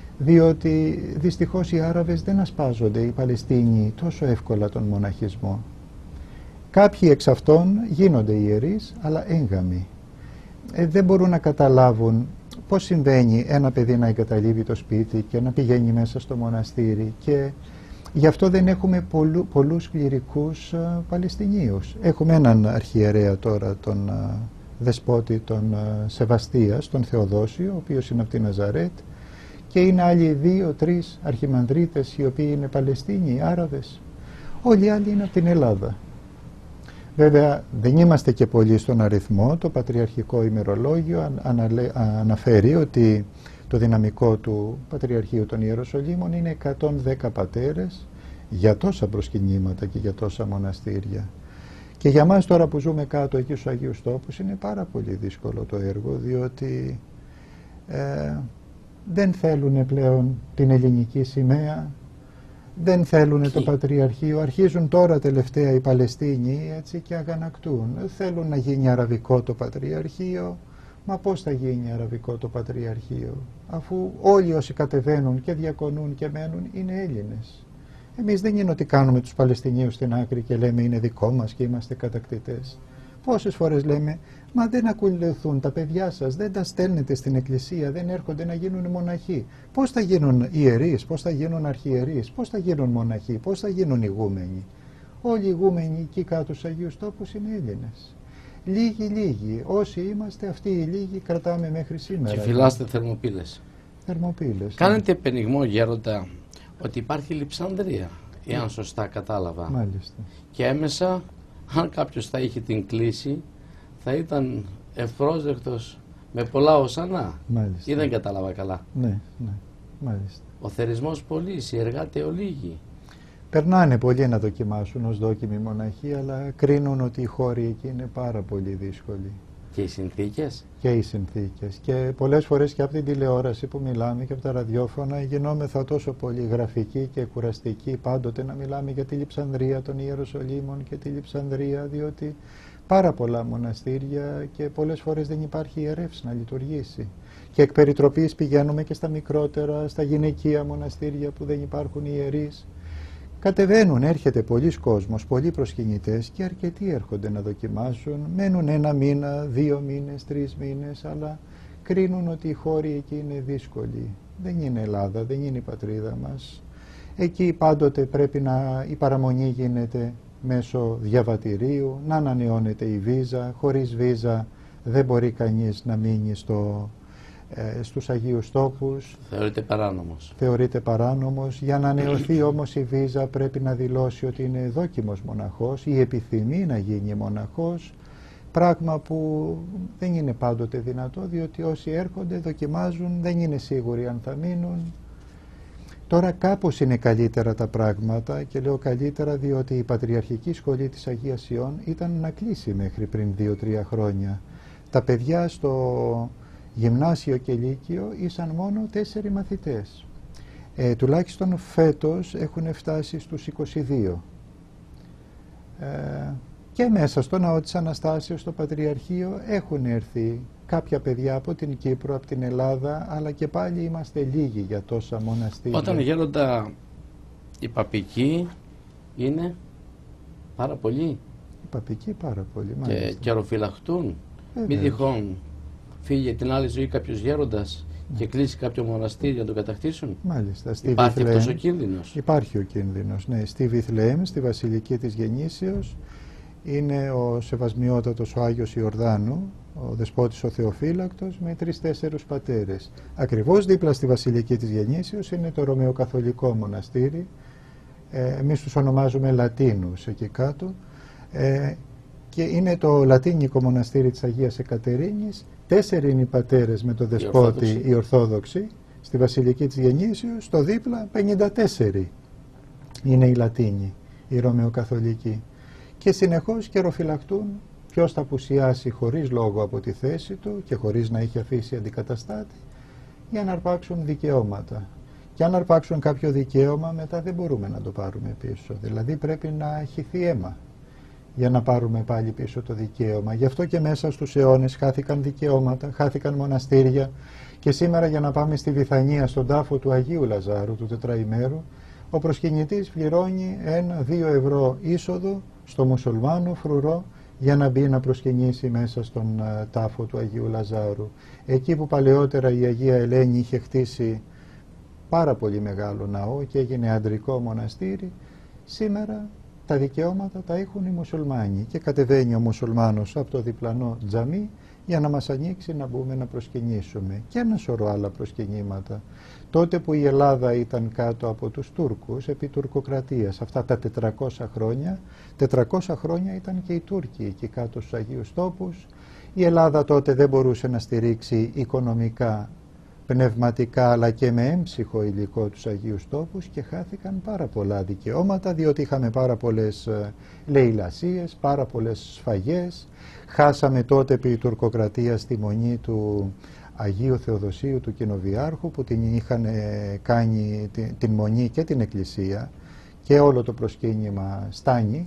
διότι δυστυχώς οι Άραβες δεν ασπάζονται, οι Παλαιστίνοι, τόσο εύκολα τον μοναχισμό. Κάποιοι εξ αυτών γίνονται ιερείς, αλλά έγγαμοι. Ε, δεν μπορούν να καταλάβουν πώς συμβαίνει ένα παιδί να εγκαταλείπει το σπίτι και να πηγαίνει μέσα στο μοναστήρι, και γι' αυτό δεν έχουμε πολλού, πολλούς κληρικούς α, Παλαιστινίους. Έχουμε έναν αρχιερέα τώρα, τον α, δεσπότη των α, Σεβαστίας, τον Θεοδόσιο, ο οποίος είναι από τη Ναζαρέτ, και είναι άλλοι δύο-τρεις αρχιμανδρίτες οι οποίοι είναι Παλαιστίνοι, Άραβες. Όλοι οι άλλοι είναι από την Ελλάδα. Βέβαια δεν είμαστε και πολλοί στον αριθμό. Το Πατριαρχικό ημερολόγιο αναφέρει ότι το δυναμικό του Πατριαρχείου των Ιεροσολύμων είναι εκατόν δέκα πατέρες για τόσα προσκυνήματα και για τόσα μοναστήρια. Και για μας τώρα που ζούμε κάτω εκεί στους Αγίους Τόπους είναι πάρα πολύ δύσκολο το έργο, διότι ε, δεν θέλουν πλέον την ελληνική σημαία, δεν θέλουν το Πατριαρχείο. Αρχίζουν τώρα τελευταία οι Παλαιστίνοι έτσι και αγανακτούν. Θέλουν να γίνει αραβικό το Πατριαρχείο. Μα πώς θα γίνει αραβικό το Πατριαρχείο, αφού όλοι όσοι κατεβαίνουν και διακονούν και μένουν είναι Έλληνες. Εμείς δεν είναι ότι κάνουμε τους Παλαιστινίους στην άκρη και λέμε είναι δικό μας και είμαστε κατακτητές. Πόσες φορές λέμε, μα δεν ακολουθούν τα παιδιά σας, δεν τα στέλνετε στην εκκλησία, δεν έρχονται να γίνουν μοναχοί. Πώς θα γίνουν ιερείς, πώς θα γίνουν αρχιερείς, πώς θα γίνουν μοναχοί, πώς θα γίνουν ηγούμενοι. Όλοι οι ηγούμενοι εκεί κάτω στους Αγίους Τόπους είναι Έλληνες. Λίγοι, λίγοι. Όσοι είμαστε, αυτοί οι λίγοι κρατάμε μέχρι σήμερα. Και φυλάστε θερμοπύλες. Θερμοπύλες. Κάνετε πενιγμό, γέροντα, ότι υπάρχει Λειψανδρία, εάν σωστά κατάλαβα. Μάλιστα. Και έμεσα, αν κάποιος θα είχε την κλίση, θα ήταν ευπρόσδεκτος με πολλά οσανά. Μάλιστα. Ή δεν κατάλαβα καλά. Ναι, ναι. Μάλιστα. Ο θερισμός πολλής, οι εργάτε ολίγοι. Περνάνε πολλοί να δοκιμάσουν ως δόκιμοι μοναχοί, αλλά κρίνουν ότι οι χώροι εκεί είναι πάρα πολύ δύσκολοι. Και οι συνθήκες. Και οι συνθήκες. Και πολλές φορές και από την τηλεόραση που μιλάμε και από τα ραδιόφωνα γινόμεθα τόσο πολύ γραφικοί και κουραστικοί πάντοτε να μιλάμε για τη Λειψανδρία των Ιεροσολύμων και τη Λειψανδρία, διότι πάρα πολλά μοναστήρια και πολλές φορές δεν υπάρχει ιερεύς να λειτουργήσει. Και εκ περιτροπής πηγαίνουμε και στα μικρότερα, στα γυναικεία μοναστήρια που δεν υπάρχουν ιερείς. Κατεβαίνουν, έρχεται πολλοί κόσμος, πολλοί προσκυνητές και αρκετοί έρχονται να δοκιμάσουν. Μένουν ένα μήνα, δύο μήνες, τρεις μήνες, αλλά κρίνουν ότι οι χώροι εκεί είναι δύσκολοι. Δεν είναι Ελλάδα, δεν είναι η πατρίδα μας. Εκεί πάντοτε πρέπει να η παραμονή γίνεται μέσω διαβατηρίου, να ανανεώνεται η βίζα. Χωρίς βίζα δεν μπορεί κανείς να μείνει στο... στους Αγίους Τόπους. Θεωρείται παράνομος. Θεωρείται παράνομος. Για να ανανεωθεί όμως η βίζα πρέπει να δηλώσει ότι είναι δόκιμος μοναχός ή επιθυμεί να γίνει μοναχός. πράγμα που δεν είναι πάντοτε δυνατό, διότι όσοι έρχονται δοκιμάζουν, δεν είναι σίγουροι αν θα μείνουν. Τώρα κάπως είναι καλύτερα τα πράγματα, και λέω καλύτερα διότι η Πατριαρχική Σχολή της Αγίας Υιών ήταν να κλείσει μέχρι πριν δύο τρία χρόνια. Τα παιδιά στο γυμνάσιο και λύκειο ήσαν μόνο τέσσερι μαθητές. Ε, τουλάχιστον φέτος έχουν φτάσει στους είκοσι δύο. Ε, και μέσα στο Ναό της Αναστάσεως, στο Πατριαρχείο, έχουν έρθει κάποια παιδιά από την Κύπρο, από την Ελλάδα, αλλά και πάλι είμαστε λίγοι για τόσα μοναστήρια. Όταν γέροντα οι παπικοί είναι πάρα πολλοί. Οι παπικοί πάρα πολλοί, μάλιστα. Και καιροφυλαχτούν. Ε, Μη τυχόν φύγει την άλλη ζωή κάποιος γέροντας και κλείσει κάποιο μοναστήρι να το κατακτήσουν. Μάλιστα. Στη Υπάρχει Βιθλεέμ, αυτός ο κίνδυνος. Υπάρχει ο κίνδυνος, ναι. Στη Βιθλεέμ, στη Βασιλική της Γεννήσεως, είναι ο Σεβασμιότατος ο Άγιος Ιορδάνου, ο Δεσπότης ο Θεοφύλακτος, με τρεις-τέσσερους πατέρες. Ακριβώς δίπλα στη Βασιλική της Γεννήσεως είναι το Ρωμαιοκαθολικό μοναστήρι. Ε, εμείς τους ονομάζουμε Λατίνους εκεί κάτω. Ε, και είναι το Λατίνικο μοναστήρι της Αγίας Εκατερίνης. Τέσσερι είναι οι πατέρες με το Δεσπότη, οι Ορθόδοξοι. Στη Βασιλική της Γεννήσεως, στο δίπλα, πενήντα τέσσερι είναι οι Λατίνοι, οι Ρωμαιοκαθολικοί. Και συνεχώς καιροφυλακτούν ποιος θα απουσιάσει χωρίς λόγο από τη θέση του και χωρίς να έχει αφήσει αντικαταστάτη, για να αρπάξουν δικαιώματα. Και αν αρπάξουν κάποιο δικαίωμα, μετά δεν μπορούμε να το πάρουμε πίσω. Δηλαδή πρέπει να χυθεί αίμα για να πάρουμε πάλι πίσω το δικαίωμα. Γι' αυτό και μέσα στους αιώνες χάθηκαν δικαιώματα, χάθηκαν μοναστήρια, και σήμερα για να πάμε στη Βηθανία, στον τάφο του Αγίου Λαζάρου, του τετραημέρου, ο προσκυνητής πληρώνει ένα-δύο ευρώ είσοδο στο μουσουλμάνο φρουρό για να μπει να προσκυνήσει μέσα στον uh, τάφο του Αγίου Λαζάρου. Εκεί που παλαιότερα η Αγία Ελένη είχε χτίσει πάρα πολύ μεγάλο ναό και έγινε αντρικό μοναστήρι, σήμερα τα δικαιώματα τα έχουν οι μουσουλμάνοι και κατεβαίνει ο μουσουλμάνος από το διπλανό τζαμί για να μας ανοίξει να μπούμε να προσκυνήσουμε, και ένα σωρό άλλα προσκυνήματα. Τότε που η Ελλάδα ήταν κάτω από τους Τούρκους, επί τουρκοκρατίας, αυτά τα τετρακόσια χρόνια, τετρακόσια χρόνια ήταν και οι Τούρκοι εκεί κάτω στους Αγίους Τόπους. Η Ελλάδα τότε δεν μπορούσε να στηρίξει οικονομικά, πνευματικά, αλλά και με έμψυχο υλικό τους Αγίους Τόπους, και χάθηκαν πάρα πολλά δικαιώματα, διότι είχαμε πάρα πολλές λαιλασίες, πάρα πολλές σφαγές. Χάσαμε τότε επί τουρκοκρατίας τη μονή του Αγίου Θεοδοσίου του Κοινοβιάρχου, που την είχαν κάνει την, την μονή και την εκκλησία και όλο το προσκύνημα στάνει.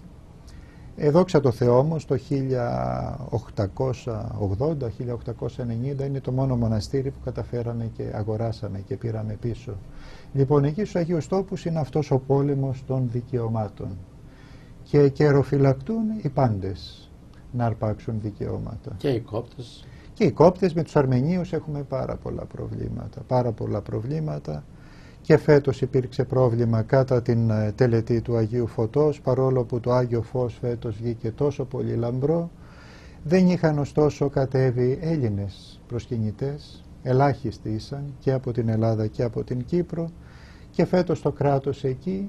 Ε, δόξα τω Θεώ όμως το χίλια οκτακόσια ογδόντα με χίλια οκτακόσια ενενήντα είναι το μόνο μοναστήρι που καταφέραμε και αγοράσαμε και πήραμε πίσω. Λοιπόν, εκεί στους Αγίους Τόπους είναι αυτός ο πόλεμος των δικαιωμάτων, και καιροφυλακτούν οι πάντες να αρπάξουν δικαιώματα. Και οι Κόπτες. Και οι Κόπτες, με τους Αρμενίους έχουμε πάρα πολλά προβλήματα, πάρα πολλά προβλήματα. Και φέτος υπήρξε πρόβλημα κατά την τελετή του Αγίου Φωτός, παρόλο που το Άγιο Φως φέτος βγήκε τόσο πολύ λαμπρό. Δεν είχαν ωστόσο κατέβει Έλληνες προσκυνητές, ελάχιστοι ήσαν και από την Ελλάδα και από την Κύπρο, και φέτος το κράτος εκεί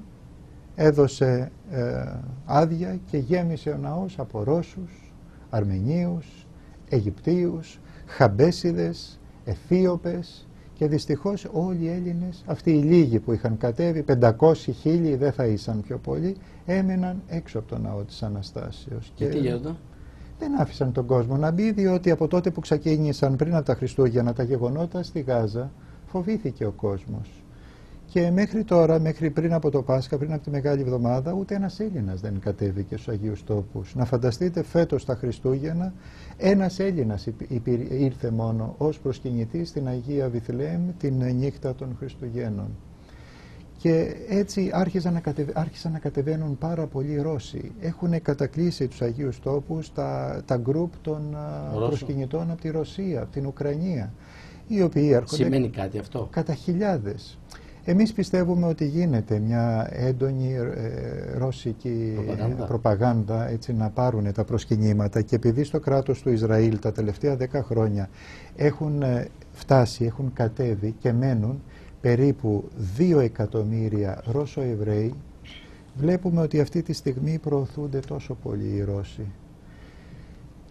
έδωσε ε, άδεια και γέμισε ο ναός από Ρώσους, Αρμενίους, Αιγυπτίους, Χαμπέσιδες, Αιθίωπες, και δυστυχώς όλοι οι Έλληνες, αυτοί οι λίγοι που είχαν κατέβει, πεντακόσιοι χίλιοι δεν θα ήσαν πιο πολλοί, έμεναν έξω από το ναό της Αναστάσεως. Και τι γίνεται? Δεν άφησαν τον κόσμο να μπει, διότι από τότε που ξεκίνησαν πριν από τα Χριστούγεννα τα γεγονότα στη Γάζα, φοβήθηκε ο κόσμος. Και μέχρι τώρα, μέχρι πριν από το Πάσχα, πριν από τη Μεγάλη Εβδομάδα, ούτε ένας Έλληνας δεν κατέβηκε στους Αγίους Τόπους. Να φανταστείτε, φέτος τα Χριστούγεννα, ένας Έλληνας ήρθε μόνο ως προσκυνητής στην Αγία Βιθλεέμ την νύχτα των Χριστουγέννων. Και έτσι άρχισαν να, κατεβα... άρχισαν να κατεβαίνουν πάρα πολλοί Ρώσοι. Έχουν κατακλείσει τους Αγίους Τόπους τα, τα γκρουπ των Ρώσο. προσκυνητών από τη Ρωσία, από την Ουκρανία, οι οποίοι έρχονται. Σημαίνει κάτι αυτό? Κατά χιλιάδες. Εμείς πιστεύουμε ότι γίνεται μια έντονη ε, ρώσικη προπαγάνδα. προπαγάνδα, έτσι, να πάρουν τα προσκυνήματα, και επειδή στο κράτος του Ισραήλ τα τελευταία δέκα χρόνια έχουν ε, φτάσει, έχουν κατέβει και μένουν περίπου δύο εκατομμύρια Ρώσο-Εβραίοι, βλέπουμε ότι αυτή τη στιγμή προωθούνται τόσο πολύ οι Ρώσοι.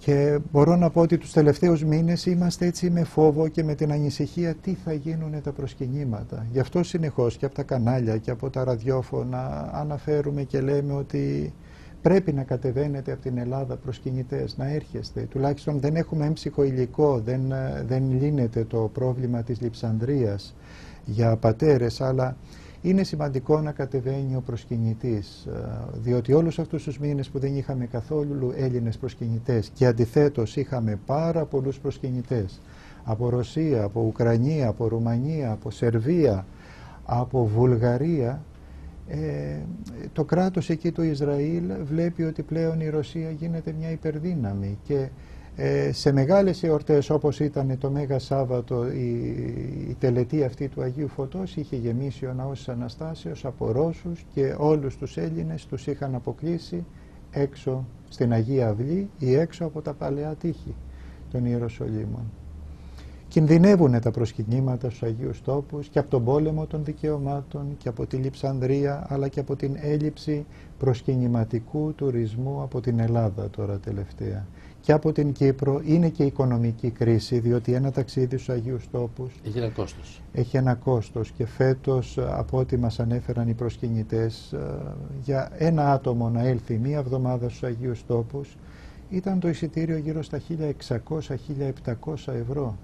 Και μπορώ να πω ότι τους τελευταίους μήνες είμαστε έτσι με φόβο και με την ανησυχία τι θα γίνουν τα προσκυνήματα. Γι' αυτό συνεχώς και από τα κανάλια και από τα ραδιόφωνα αναφέρουμε και λέμε ότι πρέπει να κατεβαίνετε από την Ελλάδα προσκυνητές, να έρχεστε. Τουλάχιστον δεν έχουμε έμψυχο υλικό, δεν, δεν λύνεται το πρόβλημα της λειψανδρίας για πατέρες, αλλά είναι σημαντικό να κατεβαίνει ο προσκυνητής, διότι όλους αυτούς τους μήνες που δεν είχαμε καθόλου Έλληνες προσκυνητές και αντιθέτως είχαμε πάρα πολλούς προσκυνητές από Ρωσία, από Ουκρανία, από Ρουμανία, από Σερβία, από Βουλγαρία, ε, το κράτος εκεί του Ισραήλ βλέπει ότι πλέον η Ρωσία γίνεται μια υπερδύναμη και Ε, σε μεγάλες εορτές όπως ήταν το Μέγα Σάββατο, η, η τελετή αυτή του Αγίου Φωτός είχε γεμίσει ο Ναός της Αναστάσεως από Ρώσους και όλους τους Έλληνες τους είχαν αποκλείσει έξω στην Αγία Αυλή ή έξω από τα παλαιά τείχη των Ιεροσολύμων. Κινδυνεύουν τα προσκυνήματα στους Αγίους Τόπους και από τον πόλεμο των δικαιωμάτων και από τη λειψανδρία, αλλά και από την έλλειψη προσκυνηματικού τουρισμού από την Ελλάδα τώρα τελευταία. Και από την Κύπρο είναι και οικονομική κρίση, διότι ένα ταξίδι στους Αγίους Τόπους έχει ένα κόστος. Έχει ένα κόστος και φέτος, από ό,τι μας ανέφεραν οι προσκυνητές, για ένα άτομο να έλθει μία εβδομάδα στους Αγίους Τόπους ήταν το εισιτήριο γύρω στα χίλια εξακόσια με χίλια επτακόσια ευρώ.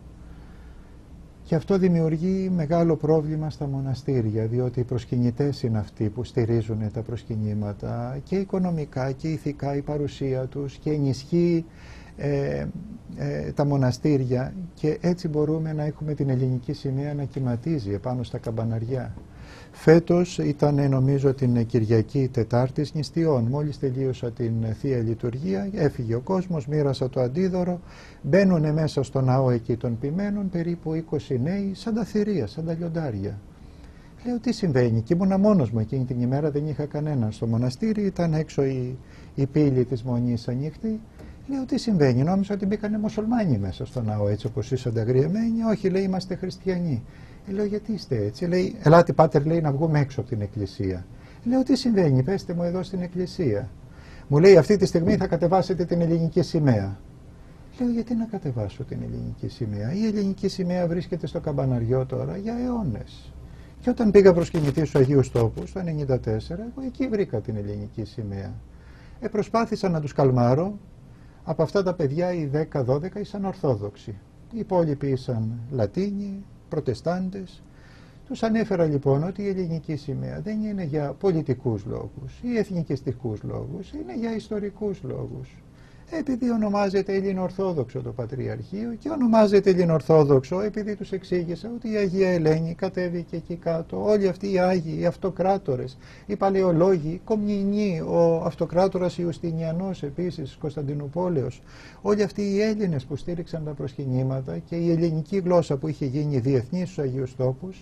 Και αυτό δημιουργεί μεγάλο πρόβλημα στα μοναστήρια, διότι οι προσκυνητές είναι αυτοί που στηρίζουν τα προσκυνήματα και οικονομικά και ηθικά η παρουσία τους και ενισχύει ε, ε, τα μοναστήρια και έτσι μπορούμε να έχουμε την ελληνική σημαία να κυματίζει επάνω στα καμπαναριά. Φέτος ήταν νομίζω την Κυριακή Τετάρτης Νηστιών. Μόλις τελείωσα την Θεία Λειτουργία, έφυγε ο κόσμος, μοίρασα το αντίδωρο, μπαίνουν μέσα στο ναό εκεί των ποιμένων περίπου είκοσι νέοι σαν τα θηρία, σαν τα λιοντάρια. Λέω τι συμβαίνει και ήμουνα μόνος μου εκείνη την ημέρα, δεν είχα κανέναν στο μοναστήρι, ήταν έξω η, η πύλη της Μονής ανοιχτή. Λέω τι συμβαίνει, νόμιζα ότι μπήκανε μουσουλμάνοι μέσα στο ναό έτσι όπως ήσασταν αγριεμένοι. Όχι, λέει, είμαστε χριστιανοί. Λέω γιατί είστε έτσι, λέει, ελάτε πάτερ, λέει, να βγούμε έξω από την εκκλησία. Λέω τι συμβαίνει, πέστε μου εδώ στην εκκλησία. Μου λέει αυτή τη στιγμή θα κατεβάσετε την ελληνική σημαία. Λέω γιατί να κατεβάσω την ελληνική σημαία, η ελληνική σημαία βρίσκεται στο καμπαναριό τώρα για αιώνες. Και όταν πήγα προσκυνητή στους Αγίους Τόπους το ενενήντα τέσσερα, εγώ εκεί βρήκα την ελληνική σημαία. Ε, προσπάθησα να τους καλμάρω, από αυτά τα παιδιά οι δέκα δώδεκα ήσαν Ορθόδοξοι. Οι υπόλοιποι ήσαν Λατίνοι, Προτεστάντες. Τους ανέφερα λοιπόν ότι η ελληνική σημαία δεν είναι για πολιτικούς λόγους ή εθνικιστικούς λόγους, είναι για ιστορικούς λόγους. Επειδή ονομάζεται Ελληνοορθόδοξο το Πατριαρχείο και ονομάζεται Ελληνοορθόδοξο επειδή τους εξήγησα ότι η Αγία Ελένη κατέβηκε εκεί κάτω, όλοι αυτοί οι Άγιοι, οι Αυτοκράτορες, οι Παλαιολόγοι, οι Κομνηνοί, ο Αυτοκράτορας Ιουστινιανός επίσης, Κωνσταντινούπολεως, όλοι αυτοί οι Έλληνες που στήριξαν τα προσκυνήματα και η ελληνική γλώσσα που είχε γίνει διεθνή στους Αγίους Τόπους,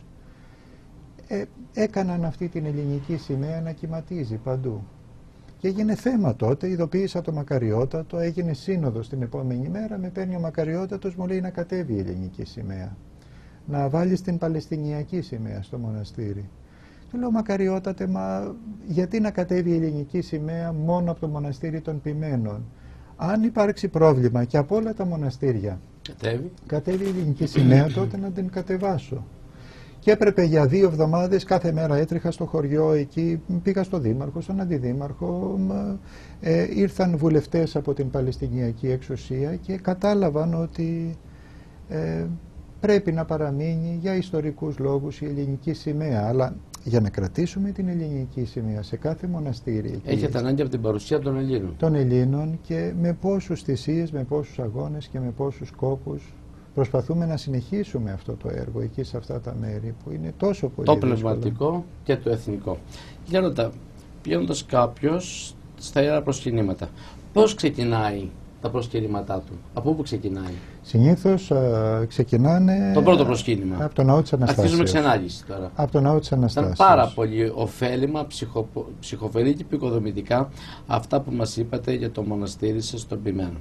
ε, έκαναν αυτή την ελληνική σημαία να κυματίζει παντού. Και έγινε θέμα τότε, ειδοποίησα το Μακαριότατο, έγινε σύνοδος την επόμενη μέρα, με παίρνει ο Μακαριότατος, μου λέει να κατέβει η ελληνική σημαία. Να βάλεις την Παλαιστινιακή σημαία στο μοναστήρι. Του λέω Μακαριότατε, μα γιατί να κατέβει η ελληνική σημαία μόνο από το μοναστήρι των ποιμένων. Αν υπάρξει πρόβλημα και από όλα τα μοναστήρια κατέβει, κατέβει η ελληνική σημαία, τότε να την κατεβάσω. Και έπρεπε για δύο εβδομάδες κάθε μέρα έτρεχα στο χωριό εκεί, πήγα στο δήμαρχο, στον αντιδήμαρχο, ε, ήρθαν βουλευτές από την Παλαιστινιακή εξουσία και κατάλαβαν ότι ε, πρέπει να παραμείνει για ιστορικούς λόγους η ελληνική σημαία. Αλλά για να κρατήσουμε την ελληνική σημαία σε κάθε μοναστήρι εκεί, έχετε ανάγκη από την παρουσία των Ελλήνων. Των Ελλήνων και με πόσους θυσίες, με πόσους αγώνες και με πόσους κόπους προσπαθούμε να συνεχίσουμε αυτό το έργο εκεί σε αυτά τα μέρη που είναι τόσο πολύ το δύσκολο. πνευματικό και το εθνικό. Για ρωτά, πηγαίνοντας κάποιος στα Ιερά Προσκυνήματα, πώς ξεκινάει τα προσκυνήματά του, από πού ξεκινάει? Συνήθως α, ξεκινάνε το πρώτο προσκύνημα από το Ναό της Αναστάσεως. Αρχίζουμε ξενάγηση τώρα. Από το Ναό της Αναστάσεως. Ήταν πάρα πολύ ωφέλιμα, ψυχο, ψυχοφελή και επικοδομητικά αυτά που μας είπατε για το μοναστήρι σας των ποιμένων.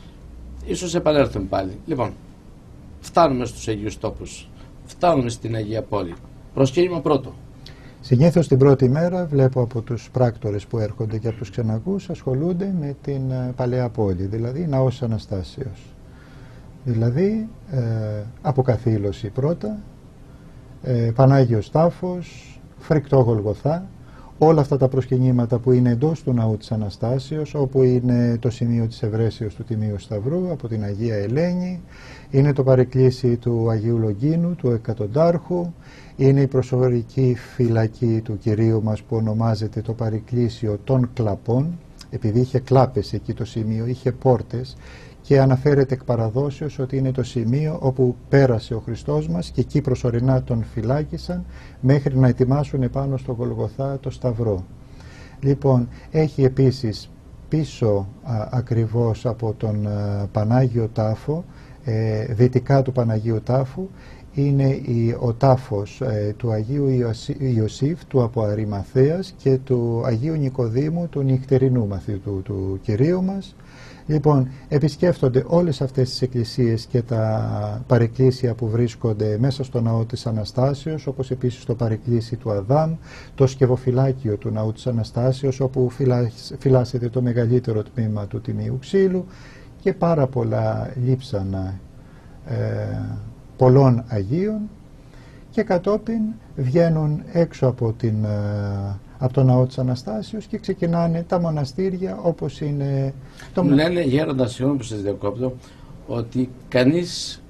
Ίσως επανέλθουμε πάλι. Λοιπόν, φτάνουμε στους Αγίους Τόπους, φτάνουμε στην Αγία Πόλη. Προσκύνημα πρώτο. Συνήθως την πρώτη μέρα βλέπω από τους πράκτορες που έρχονται και από τους ξεναγούς ασχολούνται με την παλαιά πόλη, δηλαδή Ναός Αναστάσεως. Δηλαδή ε, αποκαθήλωση πρώτα, ε, Πανάγιος Τάφος, φρικτό Γολγοθά, όλα αυτά τα προσκυνήματα που είναι εντός του Ναού της Αναστάσεως, όπου είναι το σημείο της Ευρέσεως του Τιμίου Σταυρού από την Αγία Ελένη, είναι το παρεκκλήσι του Αγίου Λογγίνου, του Εκατοντάρχου, είναι η προσωρική φυλακή του Κυρίου μας που ονομάζεται το παρεκκλήσιο των Κλαπών, επειδή είχε κλάπες εκεί το σημείο, είχε πόρτες, και αναφέρεται εκ παραδόσεως ότι είναι το σημείο όπου πέρασε ο Χριστός μας και εκεί προσωρινά τον φυλάκισαν μέχρι να ετοιμάσουν επάνω στο Γολγοθά το Σταυρό. Λοιπόν, έχει επίσης πίσω α, ακριβώς από τον α, Πανάγιο Τάφο, ε, δυτικά του Παναγίου Τάφου, είναι η, ο τάφος ε, του Αγίου Ιωσήφ του από Αρημαθέας και του Αγίου Νικοδήμου του νυχτερινού μαθητού του Κυρίου μας. Λοιπόν, επισκέφτονται όλες αυτές τις εκκλησίες και τα παρεκκλήσια που βρίσκονται μέσα στο Ναό της Αναστάσεως, όπως επίσης το παρεκκλήσι του Αδάμ, το σκευοφυλάκιο του Ναού της Αναστάσεως, όπου φυλάσσεται το μεγαλύτερο τμήμα του Τιμίου Ξύλου και πάρα πολλά λείψανα ε, πολλών Αγίων, και κατόπιν βγαίνουν έξω από, την, από το Ναό της Αναστάσεως και ξεκινάνε τα μοναστήρια όπως είναι το... Λένε, γέροντα, συγγνώμη που σας διακόπτω, ότι κανείς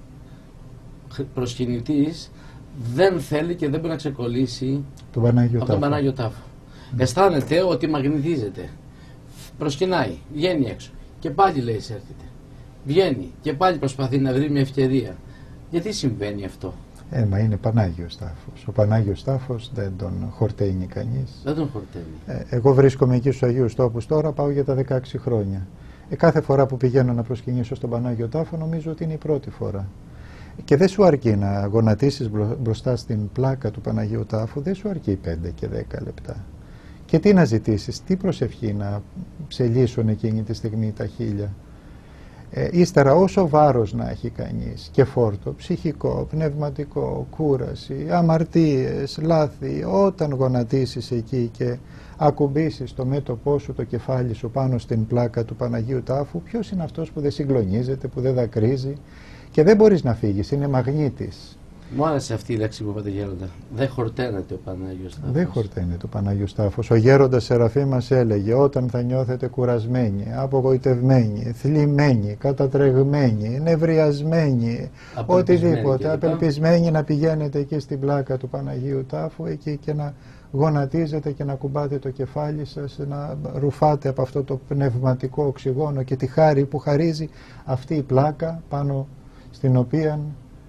προσκυνητής δεν θέλει και δεν μπορεί να ξεκολλήσει τον Πανάγιο από τον Πανάγιο Τάφο. Mm. Αισθάνεται ότι μαγνητίζεται. Προσκυνάει, βγαίνει έξω και πάλι λέει σέρχεται. Βγαίνει και πάλι προσπαθεί να βρει μια ευκαιρία. Γιατί συμβαίνει αυτό? Ε, μα είναι Πανάγιος Τάφος. Ο Πανάγιος Τάφος δεν τον χορταίνει κανείς. Δεν τον χορταίνει. Ε, εγώ βρίσκομαι εκεί στους Αγίους Τόπους τώρα, πάω για τα δεκαέξι χρόνια. Ε, κάθε φορά που πηγαίνω να προσκυνήσω στον Πανάγιο Τάφο νομίζω ότι είναι η πρώτη φορά. Και δεν σου αρκεί να γονατίσεις μπροστά στην πλάκα του Παναγίου Τάφου, δεν σου αρκεί πέντε και δέκα λεπτά. Και τι να ζητήσεις, τι προσευχή να ψελίσουν εκείνη τη στιγμή τα χείλια. Ε, ύστερα όσο βάρος να έχει κανείς και φόρτο, ψυχικό, πνευματικό, κούραση, αμαρτίες, λάθη, όταν γονατίσεις εκεί και ακουμπήσεις το μέτωπό σου, το κεφάλι σου πάνω στην πλάκα του Παναγίου Τάφου, ποιος είναι αυτός που δεν συγκλονίζεται, που δεν δακρύζει και δεν μπορείς να φύγεις, είναι μαγνήτης. Μου άρεσε αυτή η λέξη που είπατε, γέροντα. Δεν χορταίνεται ο Πανάγιος Τάφος. Δεν χορταίνεται ο Πανάγιος Τάφος. Ο γέροντας Σεραφείμ μας έλεγε, όταν θα νιώθετε κουρασμένοι, απογοητευμένοι, θλιμμένοι, κατατρεγμένοι, νευριασμένοι, οτιδήποτε, απελπισμένοι, να πηγαίνετε εκεί στην πλάκα του Παναγίου Τάφου εκεί και να γονατίζετε και να κουμπάτε το κεφάλι σας, να ρουφάτε από αυτό το πνευματικό οξυγόνο και τη χάρη που χαρίζει αυτή η πλάκα πάνω στην οποία...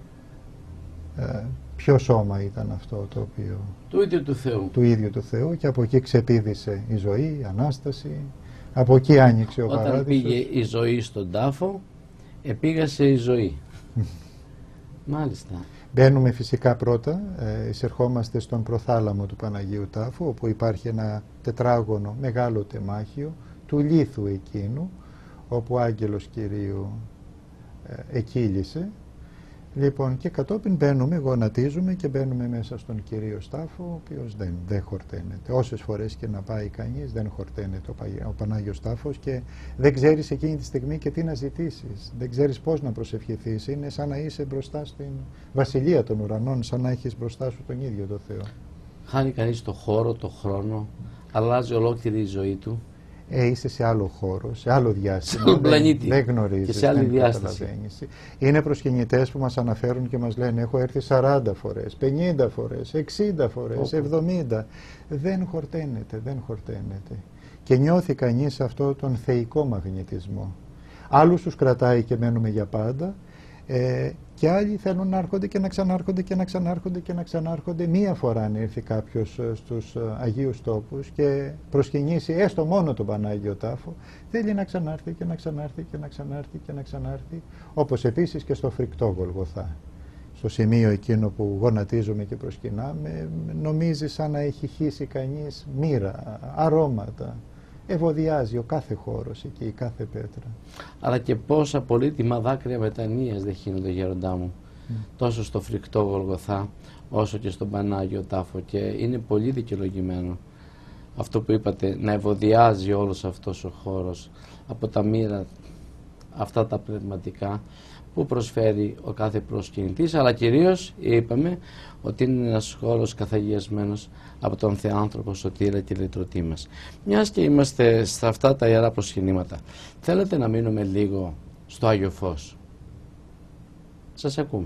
Ε, ποιο σώμα ήταν αυτό το οποίο... Του ίδιου του Θεού. Του ίδιου του Θεού, και από εκεί ξεπήδησε η ζωή, η Ανάσταση, από εκεί άνοιξε ο Όταν παράδεισος. Όταν πήγε η ζωή στον τάφο, επήγασε η ζωή. Μάλιστα. Μπαίνουμε φυσικά πρώτα, ε, εισερχόμαστε στον προθάλαμο του Παναγίου Τάφου, όπου υπάρχει ένα τετράγωνο μεγάλο τεμάχιο του λίθου εκείνου, όπου ο Άγγελος Κυρίου ε, εκείλησε. Λοιπόν, και κατόπιν μπαίνουμε, γονατίζουμε και μπαίνουμε μέσα στον Κυρίο Τάφο, ο οποίος δεν, δεν χορταίνεται. Όσες φορές και να πάει κανείς δεν χορταίνεται ο, Πα, ο Πανάγιος Τάφος και δεν ξέρεις εκείνη τη στιγμή και τι να ζητήσεις. Δεν ξέρεις πώς να προσευχηθείς. Είναι σαν να είσαι μπροστά στην βασιλεία των ουρανών, σαν να έχεις μπροστά σου τον ίδιο το Θεό. Χάνει κανείς το χώρο, το χρόνο, αλλάζει ολόκληρη η ζωή του. Ε, είσαι σε άλλο χώρο, σε άλλο διάστημα. Σε άλλο πλανήτη. Δεν γνωρίζεις, και σε άλλη δεν διάσταση. Είναι προσκυνητές που μας αναφέρουν και μας λένε έχω έρθει σαράντα φορές, πενήντα φορές, εξήντα φορές, Όπου. εβδομήντα. Δεν χορταίνεται, δεν χορταίνεται. Και νιώθει κανείς αυτό τον θεϊκό μαγνητισμό. Άλλους τους κρατάει και μένουμε για πάντα. Ε, και άλλοι θέλουν να έρχονται και να ξανάρχονται και να ξανάρχονται και να ξανάρχονται. Μία φορά αν έρθει κάποιος στους Αγίους Τόπους και προσκυνήσει έστω μόνο τον Πανάγιο Τάφο, θέλει να ξανάρθει και να ξανάρθει και να ξανάρθει και να ξανάρθει, όπως επίσης και στο φρικτό Γολγοθά. Στο σημείο εκείνο που γονατίζουμε και προσκυνάμε, νομίζει σαν να έχει χύσει κανείς μοίρα, αρώματα. Ευωδιάζει ο κάθε χώρος εκεί, η κάθε πέτρα. Αλλά και πόσα πολύτιμα δάκρυα μετανοίας δεν χύνονται, γέροντά μου, Mm. τόσο στο φρικτό Γολγοθά όσο και στον Πανάγιο Τάφο, και είναι πολύ δικαιολογημένο αυτό που είπατε, να ευωδιάζει όλος αυτός ο χώρος από τα μοίρα αυτά τα πνευματικά που προσφέρει ο κάθε προσκυνητής, αλλά κυρίως είπαμε ότι είναι ένας χώρος καθαγιασμένος από τον Θεάνθρωπο Σωτήρα και Λυτρωτή μας. Μιας και είμαστε σε αυτά τα ιερά προσκυνήματα, θέλετε να μείνουμε λίγο στο Άγιο Φως? Σας ακούμε.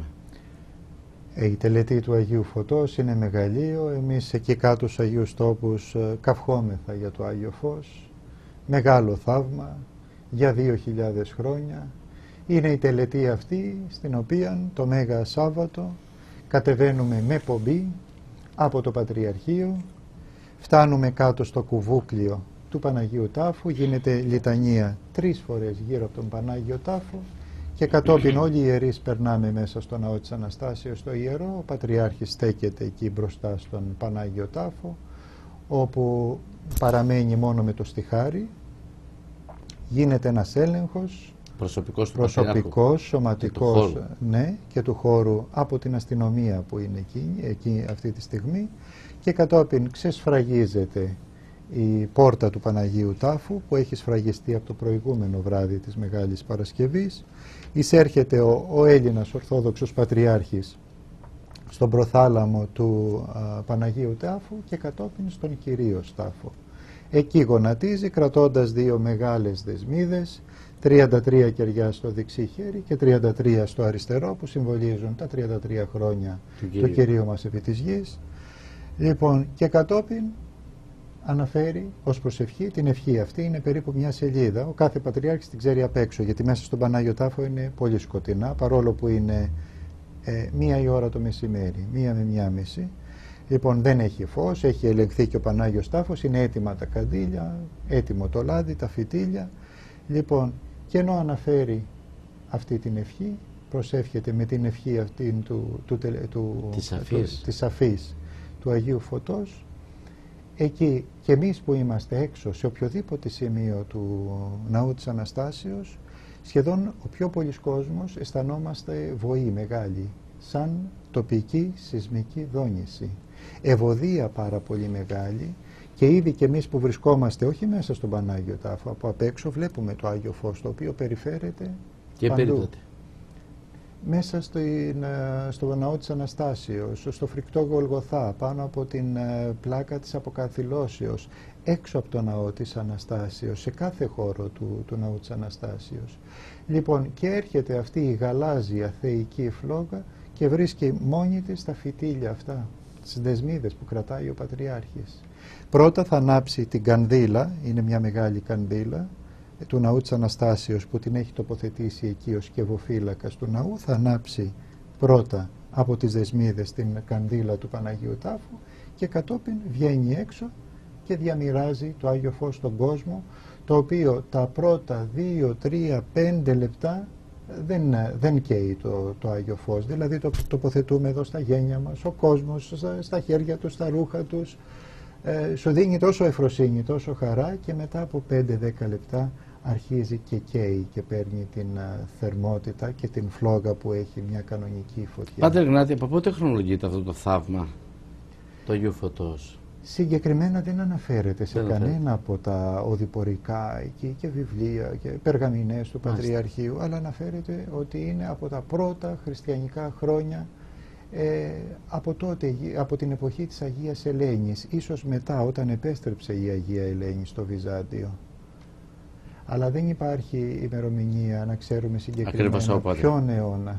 Η τελετή του Αγίου Φωτός είναι μεγαλείο. Εμείς εκεί κάτω στους Αγίους Τόπους καυχόμεθα για το Άγιο Φως. Μεγάλο θαύμα για δύο χιλιάδες χρόνια. Είναι η τελετή αυτή στην οποία το Μέγα Σάββατο κατεβαίνουμε με πομπή από το Πατριαρχείο, φτάνουμε κάτω στο κουβούκλιο του Παναγίου Τάφου, γίνεται λιτανία τρεις φορές γύρω από τον Πανάγιο Τάφο και κατόπιν όλοι οι ιερείς περνάμε μέσα στο Ναό της Αναστάσεως στο Ιερό. Ο Πατριάρχης στέκεται εκεί μπροστά στον Πανάγιο Τάφο, όπου παραμένει μόνο με το στιχάρι, γίνεται ένας έλεγχος προσωπικός, προσωπικός σωματικός και ναι, και του χώρου από την αστυνομία που είναι εκεί, εκεί αυτή τη στιγμή, και κατόπιν ξεσφραγίζεται η πόρτα του Παναγίου Τάφου που έχει σφραγιστεί από το προηγούμενο βράδυ της Μεγάλης Παρασκευής. Εισέρχεται ο, ο Έλληνας Ορθόδοξος Πατριάρχης στον προθάλαμο του α, Παναγίου Τάφου και κατόπιν στον Κυρίως Τάφο. Εκεί γονατίζει κρατώντας δύο μεγάλες δεσμίδες, τριάντα τρία κεριά στο δεξί χέρι και τριάντα τρία στο αριστερό, που συμβολίζουν τα τριάντα τρία χρόνια του, του Κυρίου μας επί της γης. Λοιπόν, και κατόπιν αναφέρει ως προσευχή την ευχή αυτή, είναι περίπου μια σελίδα. Ο κάθε Πατριάρχης την ξέρει απ' έξω, γιατί μέσα στον Πανάγιο Τάφο είναι πολύ σκοτεινά, παρόλο που είναι ε, μία η ώρα το μεσημέρι, μία με μία μισή. Λοιπόν, δεν έχει φως, έχει ελεγχθεί και ο Πανάγιος Τάφος, είναι έτοιμα τα καντήλια, έτοιμο το λάδι, τα φυτίλια. Λοιπόν, και ενώ αναφέρει αυτή την ευχή, προσεύχεται με την ευχή αυτή του, του, του, της αφής. της αφής του Αγίου Φωτός. Εκεί και εμείς που είμαστε έξω σε οποιοδήποτε σημείο του Ναού της Αναστάσεως, σχεδόν ο πιο πολύς κόσμος αισθανόμαστε βοή μεγάλη, σαν τοπική σεισμική δόνηση. Ευωδία πάρα πολύ μεγάλη, και ήδη και εμείς που βρισκόμαστε όχι μέσα στον Πανάγιο Τάφο, από απ' έξω βλέπουμε το Άγιο Φως, το οποίο περιφέρεται και παντού. Μέσα στην, στο Ναό της Αναστάσεως, στο φρικτό Γολγοθά, πάνω από την πλάκα της Αποκαθηλώσεως, έξω από το Ναό της Αναστάσεως, σε κάθε χώρο του, του Ναού της Αναστάσεως. Λοιπόν, και έρχεται αυτή η γαλάζια θεϊκή φλόγα και βρίσκει μόνη της τα φυτίλια αυτά, τις δεσμίδες που κρατάει ο Πατριάρχης. Πρώτα θα ανάψει την κανδύλα, είναι μια μεγάλη κανδύλα του Ναού της Αναστάσεως που την έχει τοποθετήσει εκεί ο σκευοφύλακας του ναού. Θα ανάψει πρώτα από τις δεσμίδες την κανδύλα του Παναγίου Τάφου και κατόπιν βγαίνει έξω και διαμοιράζει το Άγιο Φως στον κόσμο, το οποίο τα πρώτα δύο, τρία, πέντε λεπτά δεν, δεν καίει το, το Άγιο Φως, δηλαδή το τοποθετούμε εδώ στα γένια μας, ο κόσμος στα, στα χέρια τους, στα ρούχα τους, ε, σου δίνει τόσο ευφροσύνη, τόσο χαρά, και μετά από πέντε δέκα λεπτά αρχίζει και καίει και παίρνει την uh, θερμότητα και την φλόγα που έχει μια κανονική φωτιά. Πάτερ Γνάτη, από πότε χρονολογείται αυτό το θαύμα του Αγίου Φωτός? Συγκεκριμένα δεν αναφέρεται σε δεν κανένα αναφέρεται. από τα οδηπορικά εκεί και βιβλία και περγαμηνές του Μάλιστα. Πατριαρχείου, αλλά αναφέρεται ότι είναι από τα πρώτα χριστιανικά χρόνια, ε, από τότε, από την εποχή της Αγίας Ελένης, ίσως μετά όταν επέστρεψε η Αγία Ελένη στο Βυζάντιο. Αλλά δεν υπάρχει ημερομηνία να ξέρουμε συγκεκριμένα ποιον αιώνα.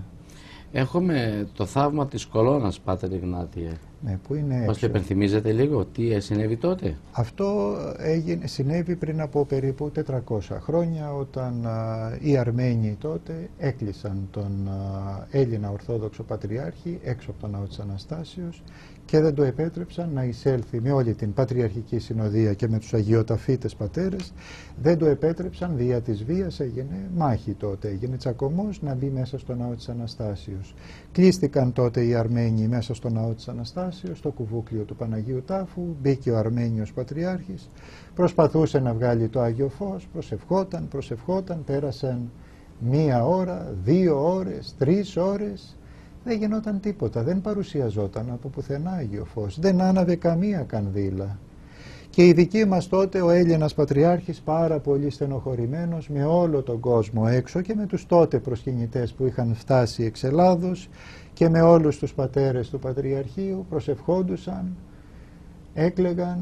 Έχουμε το θαύμα της Κολώνας, Πάτερ Ιγνάτιε. Ναι, που είναι Μας το υπενθυμίζετε λίγο, τι συνέβη τότε? Αυτό έγινε, συνέβη πριν από περίπου τετρακόσια χρόνια, όταν α, οι Αρμένοι τότε έκλεισαν τον α, Έλληνα Ορθόδοξο Πατριάρχη έξω από τον Ναό της Αναστάσεως και δεν το επέτρεψαν να εισέλθει με όλη την Πατριαρχική Συνοδεία και με τους Αγιοταφίτες πατέρες. Δεν το επέτρεψαν, δια της βίας έγινε μάχη τότε, έγινε τσακωμός να μπει μέσα στο Ναό της Αναστάσεως. Κλείστηκαν τότε οι Αρμένοι μέσα στο Ναό της Αναστάσεως, στο κουβούκλιο του Παναγίου Τάφου, μπήκε ο Αρμένιος Πατριάρχης, προσπαθούσε να βγάλει το Άγιο Φως, προσευχόταν, προσευχόταν, πέρασαν μία ώρα, δύο ώρες, τρεις ώρες δεν γινόταν τίποτα, δεν παρουσιαζόταν από πουθενά Άγιο Φως, δεν άναβε καμία κανδύλα. Και οι δικοί μας τότε, ο Έλληνας Πατριάρχης, πάρα πολύ στενοχωρημένος με όλο τον κόσμο έξω και με τους τότε προσκυνητές που είχαν φτάσει εξ Ελλάδος και με όλους τους πατέρες του Πατριαρχείου, προσευχόντουσαν, έκλαιγαν,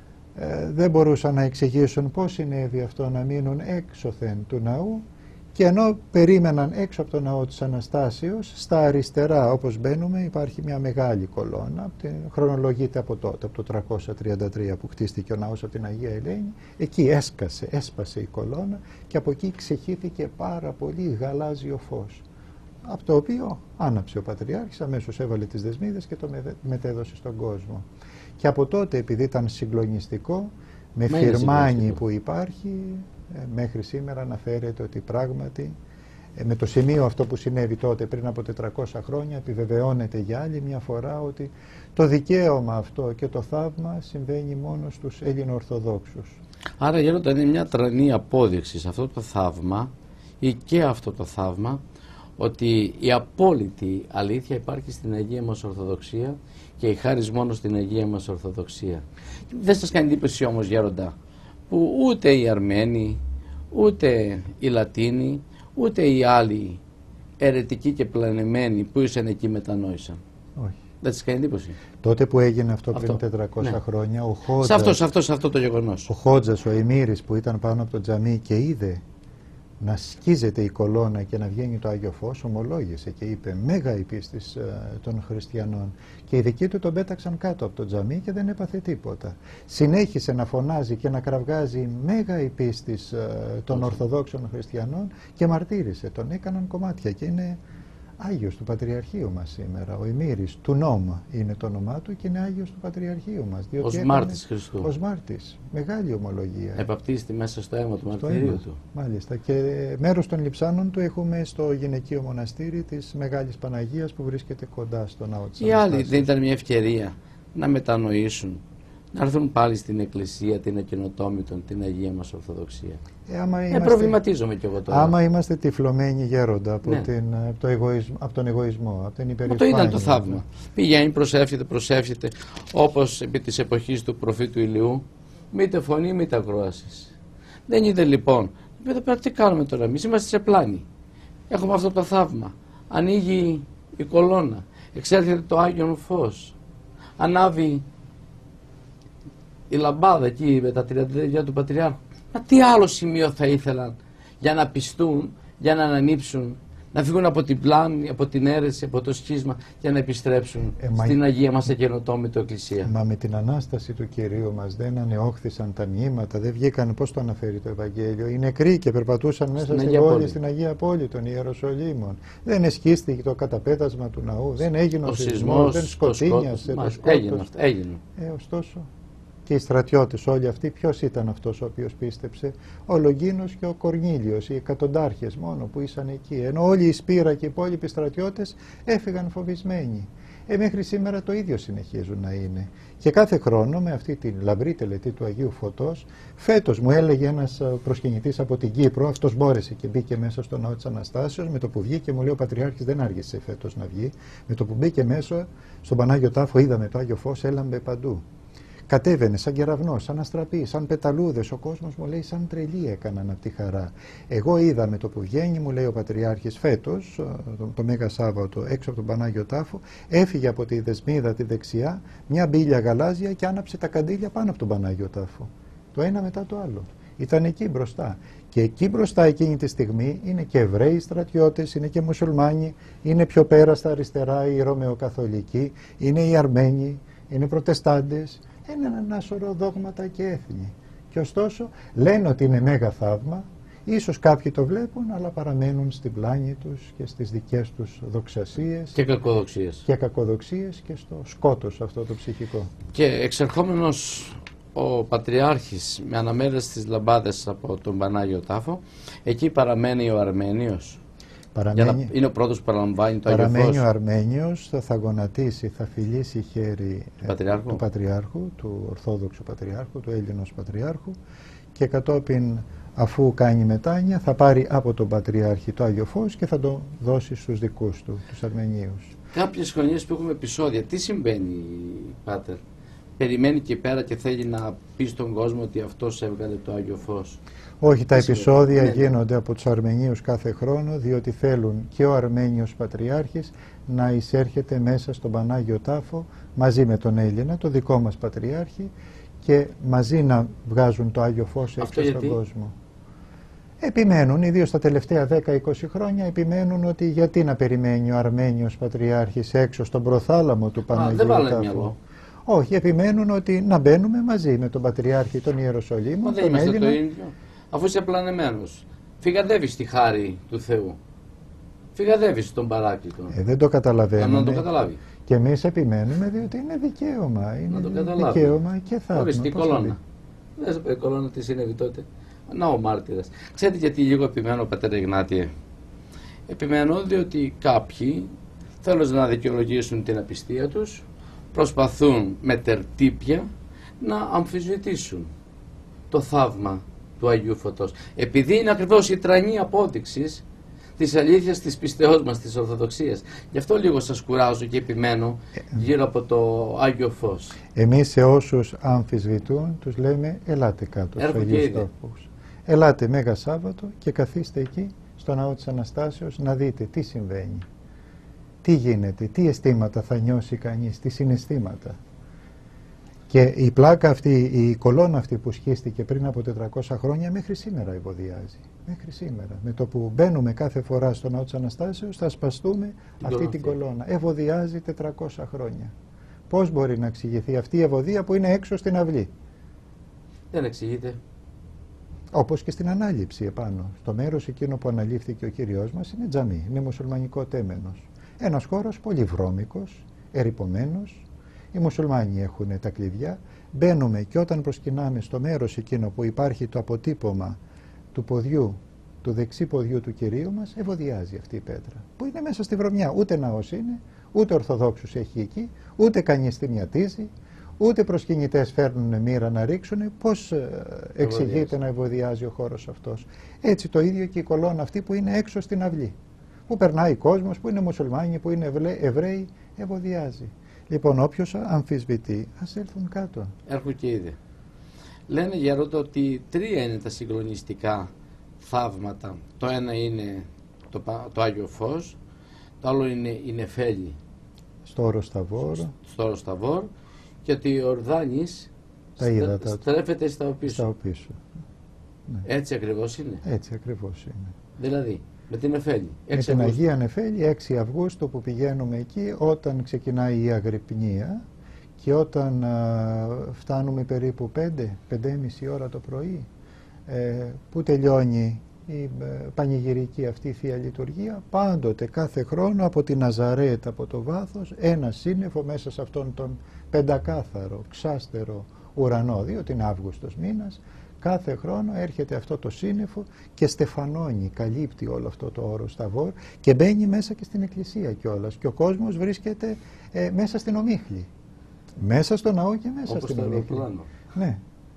ε, δεν μπορούσαν να εξηγήσουν πώς συνέβη αυτό να μείνουν έξωθεν του ναού, και ενώ περίμεναν έξω από το ναό της Αναστάσεως, στα αριστερά όπως μπαίνουμε υπάρχει μια μεγάλη κολόνα, χρονολογείται από τότε, από το τριακόσια τριάντα τρία που χτίστηκε ο ναός από την Αγία Ελένη. Εκεί έσκασε, έσπασε η κολόνα και από εκεί ξεχύθηκε πάρα πολύ γαλάζιο φως, από το οποίο άναψε ο Πατριάρχης, αμέσως έβαλε τις δεσμίδες και το μετέδωσε στον κόσμο. Και από τότε, επειδή ήταν συγκλονιστικό, με φιρμάνι που υπάρχει, μέχρι σήμερα αναφέρεται ότι πράγματι με το σημείο αυτό που συνέβη τότε πριν από τετρακόσια χρόνια επιβεβαιώνεται για άλλη μια φορά ότι το δικαίωμα αυτό και το θαύμα συμβαίνει μόνο στους Έλληνο-Ορθοδόξους. Άρα Γέροντα, είναι μια τρανή απόδειξη σε αυτό το θαύμα ή και αυτό το θαύμα ότι η απόλυτη αλήθεια υπάρχει στην Αγία μας Ορθοδοξία και η χάρις μόνο στην Αγία μας Ορθοδοξία. Δεν σας κάνει εντύπωση όμως, Γέροντα, που ούτε οι Αρμένοι, ούτε οι Λατίνοι, ούτε οι άλλοι αιρετικοί και πλανεμένοι που ήσαν εκεί μετανόησαν? Όχι. Δεν σας κάνει εντύπωση? Τότε που έγινε αυτό, αυτό. πριν τετρακόσια ναι. χρόνια, ο Χότζας, σε αυτό, σε αυτό, σε αυτό το γεγονός. Ο Χότζας, ο Εμμύρης που ήταν πάνω από το τζαμί και είδε να σκίζεται η κολόνα και να βγαίνει το Άγιο Φως, ομολόγησε και είπε μέγα η πίστη των χριστιανών, και οι δικοί του τον πέταξαν κάτω από το τζαμί και δεν έπαθε τίποτα. Συνέχισε να φωνάζει και να κραυγάζει μέγα η πίστη των Ορθοδόξων χριστιανών και μαρτύρησε, τον έκαναν κομμάτια και είναι Άγιος του Πατριαρχείου μας σήμερα. Ο Εμμύρης του Νόμα είναι το όνομά του και είναι Άγιος του Πατριαρχείου μας. Ως μάρτης Χριστού. Ως μάρτης. Μεγάλη ομολογία. Επαπτίστη μέσα στο αίμα του μαρτυρίου του. Μάλιστα. Και μέρος των λειψάνων του έχουμε στο γυναικείο μοναστήρι της Μεγάλης Παναγίας που βρίσκεται κοντά στο ναό της Αναστάσεως. Οι άλλοι δεν ήταν μια ευκαιρία να μετανοήσουν, να έρθουν πάλι στην Εκκλησία, την ακαινοτόμητον, την Αγία μας Ορθοδοξία? Ε, άμα είμαστε, ε, προβληματίζομαι κι εγώ τώρα. Άμα είμαστε τυφλωμένοι, Γέροντα, από, ναι. την, από, το εγωισμό, από τον εγωισμό, από την υπερηφάνεια. Μα το ήταν το θαύμα. Πηγαίνει, προσεύχεται, προσεύχεται, όπως επί της εποχής του προφήτου Ηλιού, μήτε φωνή, μήτε ακρόασης. Δεν είδε λοιπόν, εδώ πέρα τι κάνουμε τώρα, εμείς είμαστε σε πλάνη. Έχουμε αυτό το θαύμα. Ανοίγει η κολόνα, εξέρχεται το Άγιον Φως, ανάβει η λαμπάδα εκεί με τα τριαντάρια του Πατριάρχου. Μα τι άλλο σημείο θα ήθελαν για να πιστούν, για να ανανύψουν, να φύγουν από την πλάνη, από την αίρεση, από το σχίσμα και να επιστρέψουν ε, στην μα... Αγία μας ακαινοτόμητο Εκκλησία? Μα με την Ανάσταση του Κυρίου μας δεν ανεόχθησαν τα μνήματα, δεν βγήκαν, πώς το αναφέρει το Ευαγγέλιο, οι νεκροί και περπατούσαν μέσα στην, στην πόλη, στην Αγία Πόλη των Ιεροσολύμων. Δεν εσχίστηκε το καταπέτασμα του ναού, δεν έγινε ο σεισμός, δεν σκοτίνιασε το σκότος. Έγινε αυτό, έγινε. Ε, ωστόσο, και οι στρατιώτες όλοι αυτοί, ποιος ήταν αυτός ο οποίος πίστεψε? Ο Λογίνος και ο Κορνήλιος, οι εκατοντάρχες μόνο που ήσαν εκεί, ενώ όλοι οι Σπύρα και οι υπόλοιποι στρατιώτες έφυγαν φοβισμένοι. Ε, μέχρι σήμερα το ίδιο συνεχίζουν να είναι. Και κάθε χρόνο με αυτή τη λαμπρή τελετή του Αγίου Φωτός, φέτος μου έλεγε ένας προσκυνητής από την Κύπρο, αυτός μπόρεσε και μπήκε μέσα στο ναό της Αναστάσεως, με το που βγήκε μου λέει ο Πατριάρχης δεν άργησε φέτος να βγει, με το που μπήκε μέσα στον Πανάγιο Τάφο είδαμε το Άγιο Φως, έλαμπε παντού. Κατέβαινε σαν κεραυνός, σαν αστραπή, σαν πεταλούδες. Ο κόσμος μου λέει σαν τρελή έκαναν από τη χαρά. Εγώ είδα με το που βγαίνει, μου λέει ο Πατριάρχης φέτος, το, το Μέγα Σάββατο έξω από τον Πανάγιο Τάφο, έφυγε από τη δεσμίδα τη δεξιά μια μπίλια γαλάζια και άναψε τα καντήλια πάνω από τον Πανάγιο Τάφο. Το ένα μετά το άλλο. Ήταν εκεί μπροστά. Και εκεί μπροστά εκείνη τη στιγμή είναι και Εβραίοι στρατιώτες, είναι και Μουσουλμάνοι, είναι πιο πέρα στα αριστερά οι Ρωμαιοκαθολικοί, είναι οι Αρμένοι, είναι Προτεστάντες. Είναι ένα σωρό δόγματα και έθνη. Και ωστόσο λένε ότι είναι μέγα θαύμα, ίσως κάποιοι το βλέπουν, αλλά παραμένουν στην πλάνη τους και στις δικές τους δοξασίες και κακοδοξίες και, κακοδοξίες και στο σκότος αυτό το ψυχικό. Και εξερχόμενος ο Πατριάρχης με αναμέρες στις λαμπάδες από τον Πανάγιο Τάφο, εκεί παραμένει ο Αρμένιος. Παραμένει, να, είναι ο πρώτος που παραλαμβάνει το Άγιο Φως. Παραμένει ο Αρμένιος, θα, θα γονατίσει, θα φιλήσει χέρι Πατριάρχου. του Πατριάρχου, του Ορθόδοξου Πατριάρχου, του Έλληνος Πατριάρχου, και κατόπιν αφού κάνει μετάνοια θα πάρει από τον Πατριάρχη το Άγιο Φως και θα το δώσει στους δικούς του, τους Αρμενίους. κάποιες χρονιές που έχουμε επεισόδια, τι συμβαίνει, Πάτερ? Περιμένει και πέρα και θέλει να πει στον κόσμο ότι αυτός έβγαλε το Άγιο Φως? Όχι, τα επεισόδια ναι, γίνονται από τους Αρμενίους κάθε χρόνο, διότι θέλουν και ο Αρμένιος Πατριάρχης να εισέρχεται μέσα στον Πανάγιο Τάφο μαζί με τον Έλληνα, το δικό μας Πατριάρχη, και μαζί να βγάζουν το Άγιο Φως έξω στον κόσμο. Επιμένουν, ιδίως τα τελευταία δέκα είκοσι χρόνια, επιμένουν ότι γιατί να περιμένει ο Αρμένιος Πατριάρχης έξω στον προθάλαμο του Παναγίου Τάφου. Όχι, επιμένουν ότι να μπαίνουμε μαζί με τον Πατριάρχη των Ιεροσολύμων. Μα δεν είμαστε το ίδιο. Αφού είσαι πλανεμένος, φυγαδεύεις τη χάρη του Θεού. Φυγαδεύεις τον Παράκλητο. Ε, δεν το καταλαβαίνουμε. Να το καταλάβει. Και εμείς επιμένουμε διότι είναι δικαίωμα. Είναι να το καταλάβει. Δικαίωμα και θαύμα. Ορίστε, η κολόνα. Δεν σου πει η κολόνα τι συνέβη τότε. Να ο μάρτυρας. Ξέρετε γιατί λίγο επιμένω, Πατέρα Ιγνάτιε? Επιμένω διότι κάποιοι θέλουν να δικαιολογήσουν την απιστία τους, προσπαθούν με τερτύπια να αμφισβητήσουν το θαύμα του Αγίου Φωτός. Επειδή είναι ακριβώς η τρανή απόδειξη της αλήθειας της πιστεώς μας, της Ορθοδοξίας. Γι' αυτό λίγο σας κουράζω και επιμένω γύρω από το Άγιο Φως. Εμείς σε όσους αμφισβητούν τους λέμε ελάτε κάτω στους Αγίους Τόπους. Ελάτε Μέγα Σάββατο και καθίστε εκεί στο Ναό της Αναστάσεως να δείτε τι συμβαίνει. Τι γίνεται, τι αισθήματα θα νιώσει κανείς, τι συναισθήματα. Και η πλάκα αυτή, η κολόνα αυτή που σχίστηκε πριν από τετρακόσια χρόνια μέχρι σήμερα ευωδιάζει. Μέχρι σήμερα. Με το που μπαίνουμε κάθε φορά στο Ναό της Αναστάσεως θα σπαστούμε την αυτή την κολόνα. Ευωδιάζει τετρακόσια χρόνια. Πώς μπορεί να εξηγηθεί αυτή η ευωδία που είναι έξω στην αυλή? Δεν εξηγείται. Όπως και στην ανάληψη επάνω. Στο μέρος εκείνο που αναλήφθηκε ο Κύριος μας είναι τζαμί, είναι μουσουλμανικό τέμενος. Ένας χώρος πολύ βρώμικος, ερειπωμένος. Οι μουσουλμάνοι έχουν τα κλειδιά. Μπαίνουμε και όταν προσκυνάμε στο μέρος εκείνο που υπάρχει το αποτύπωμα του ποδιού, του δεξί ποδιού του Κυρίου μας, ευωδιάζει αυτή η πέτρα. Που είναι μέσα στη βρωμιά. Ούτε ναός είναι, ούτε Ορθοδόξους έχει εκεί, ούτε κανείς τη μιατίζει, ούτε προσκυνητές φέρνουν μοίρα να ρίξουν. Πώς εξηγείται να ευωδιάζει ο χώρος αυτός? Έτσι το ίδιο και η κολόνα αυτή που είναι έξω στην αυλή. Που περνάει κόσμος, που είναι μουσουλμάνοι, που είναι Εβραίοι, ευωδιάζει. Λοιπόν, όποιος αμφισβητεί, ας έλθουν κάτω. Έρχονται και είδε. Λένε γερόντα ότι τρία είναι τα συγκλονιστικά θαύματα. Το ένα είναι το, το Άγιο Φως, το άλλο είναι η Νεφέλη στο Όρος Ταβόρ, στο Όρος Ταβόρ, και ότι ο Ορδάνης στρέ, στρέφεται στα οπίσω. Στα οπίσω. Ναι. Έτσι ακριβώς είναι. Έτσι ακριβώς είναι. Δηλαδή, με την Νεφέλη. Με την Αγία Νεφέλη, έξι Αυγούστου που πηγαίνουμε εκεί, όταν ξεκινάει η Αγρυπνία και όταν α, φτάνουμε περίπου πέντε, πέντε και μισή ώρα το πρωί, ε, που τελειώνει η ε, πανηγυρική αυτή η Θεία Λειτουργία, πάντοτε κάθε χρόνο από την Ναζαρέτ, από το βάθος, ένα σύννεφο μέσα σε αυτόν τον πεντακάθαρο, ξάστερο ουρανό, διότι είναι Αύγουστος μήνας. Κάθε χρόνο έρχεται αυτό το σύννεφο και στεφανώνει, καλύπτει όλο αυτό το Όρος Ταβόρ και μπαίνει μέσα και στην εκκλησία κιόλας. Και ο κόσμος βρίσκεται ε, μέσα στην ομίχλη. Μέσα στο ναό και μέσα όπως στην ομίχλη. Ναι.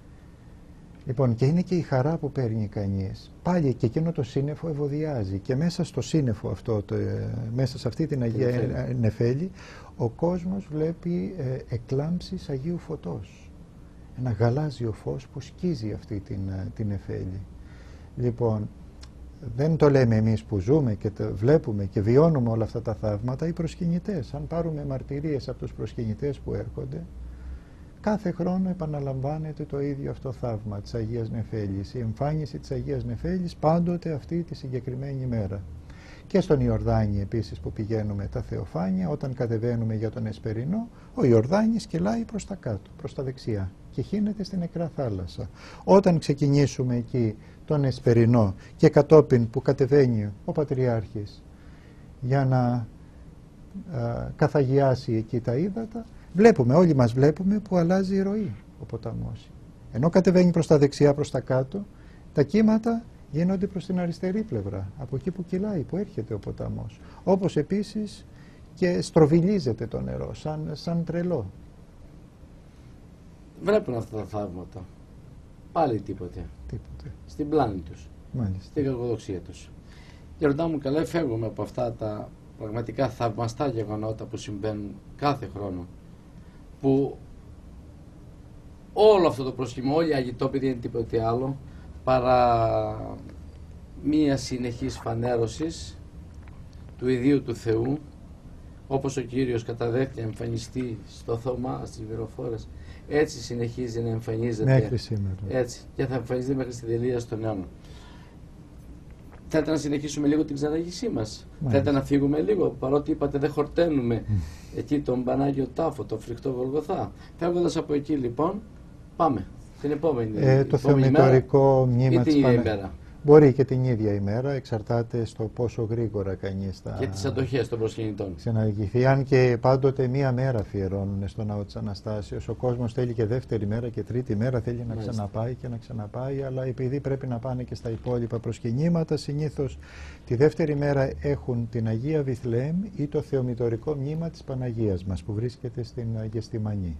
Λοιπόν, και είναι και η χαρά που παίρνει κανείς. Πάλι και εκείνο το σύννεφο ευωδιάζει. Και μέσα στο σύννεφο αυτό, το, ε, μέσα σε αυτή την Αγία Νεφέλη, Νεφέλη ο κόσμος βλέπει ε, εκλάμψεις Αγίου Φωτός. Ένα γαλάζιο φως που σκίζει αυτή την, την Νεφέλη. Λοιπόν, δεν το λέμε εμείς που ζούμε και το βλέπουμε και βιώνουμε όλα αυτά τα θαύματα, οι προσκυνητές. Αν πάρουμε μαρτυρίες από τους προσκυνητές που έρχονται, κάθε χρόνο επαναλαμβάνεται το ίδιο αυτό θαύμα της Αγίας Νεφέλης. Η εμφάνιση της Αγίας Νεφέλης πάντοτε αυτή τη συγκεκριμένη μέρα. Και στον Ιορδάνη επίσης που πηγαίνουμε τα Θεοφάνεια, όταν κατεβαίνουμε για τον Εσπερινό, ο Ιορδάνης κυλάει προς τα κάτω, προς τα δεξιά και χύνεται στην νεκρά θάλασσα. Όταν ξεκινήσουμε εκεί τον Εσπερινό και κατόπιν που κατεβαίνει ο Πατριάρχης για να α, καθαγιάσει εκεί τα ύδατα, βλέπουμε, όλοι μας βλέπουμε που αλλάζει η ροή ο ποταμός. Ενώ κατεβαίνει προς τα δεξιά, προς τα κάτω, τα κύματα γίνονται προς την αριστερή πλευρά, από εκεί που κυλάει, που έρχεται ο ποταμός. Όπως επίσης και στροβιλίζεται το νερό, σαν, σαν τρελό. Βλέπουν αυτά τα θαύματα. Πάλι τίποτε. Τίποτε. Στην πλάνη τους. Μάλιστα. Στην κακοδοξία τους. Γεροντά μου, καλά, φεύγουμε από αυτά τα πραγματικά θαυμαστά γεγονότα που συμβαίνουν κάθε χρόνο, που όλο αυτό το προσχήμα, όλοι οι Αγιτόπεδοι είναι τίποτε άλλο παρά μία συνεχής φανέρωσης του ιδίου του Θεού, όπως ο Κύριος καταδέχεται να εμφανιστεί στο Θωμά, στις Μυροφόρες, έτσι συνεχίζει να εμφανίζεται μέχρι σήμερα. Έτσι, και θα εμφανίζεται μέχρι στη τελεία των αιώνων. Θέλετε να συνεχίσουμε λίγο την ξαναγήσή μας? Θέλετε να φύγουμε λίγο, παρότι είπατε δεν χορταίνουμε mm. εκεί τον Πανάγιο Τάφο, τον φρικτό Γολγοθά? Φεύγοντας από εκεί λοιπόν, πάμε την επόμενη, ε, το θεομητορικό μνήμα της Παναγίας. Μπορεί και την ίδια ημέρα, εξαρτάται στο πόσο γρήγορα κανείς θα... Και τις αντοχές των προσκυνητών. Ξαναγηθεί. Αν και πάντοτε μία μέρα αφιερώνουν στο Ναό της Αναστάσεως. Ο κόσμος θέλει και δεύτερη μέρα και τρίτη μέρα, θέλει να Μάλιστα. ξαναπάει και να ξαναπάει, αλλά επειδή πρέπει να πάνε και στα υπόλοιπα προσκυνήματα, συνήθως τη δεύτερη μέρα έχουν την Αγία Βιθλεέμ ή το θεομητορικό μνήμα της Παναγίας μας που βρίσκεται στην Γεστημανή.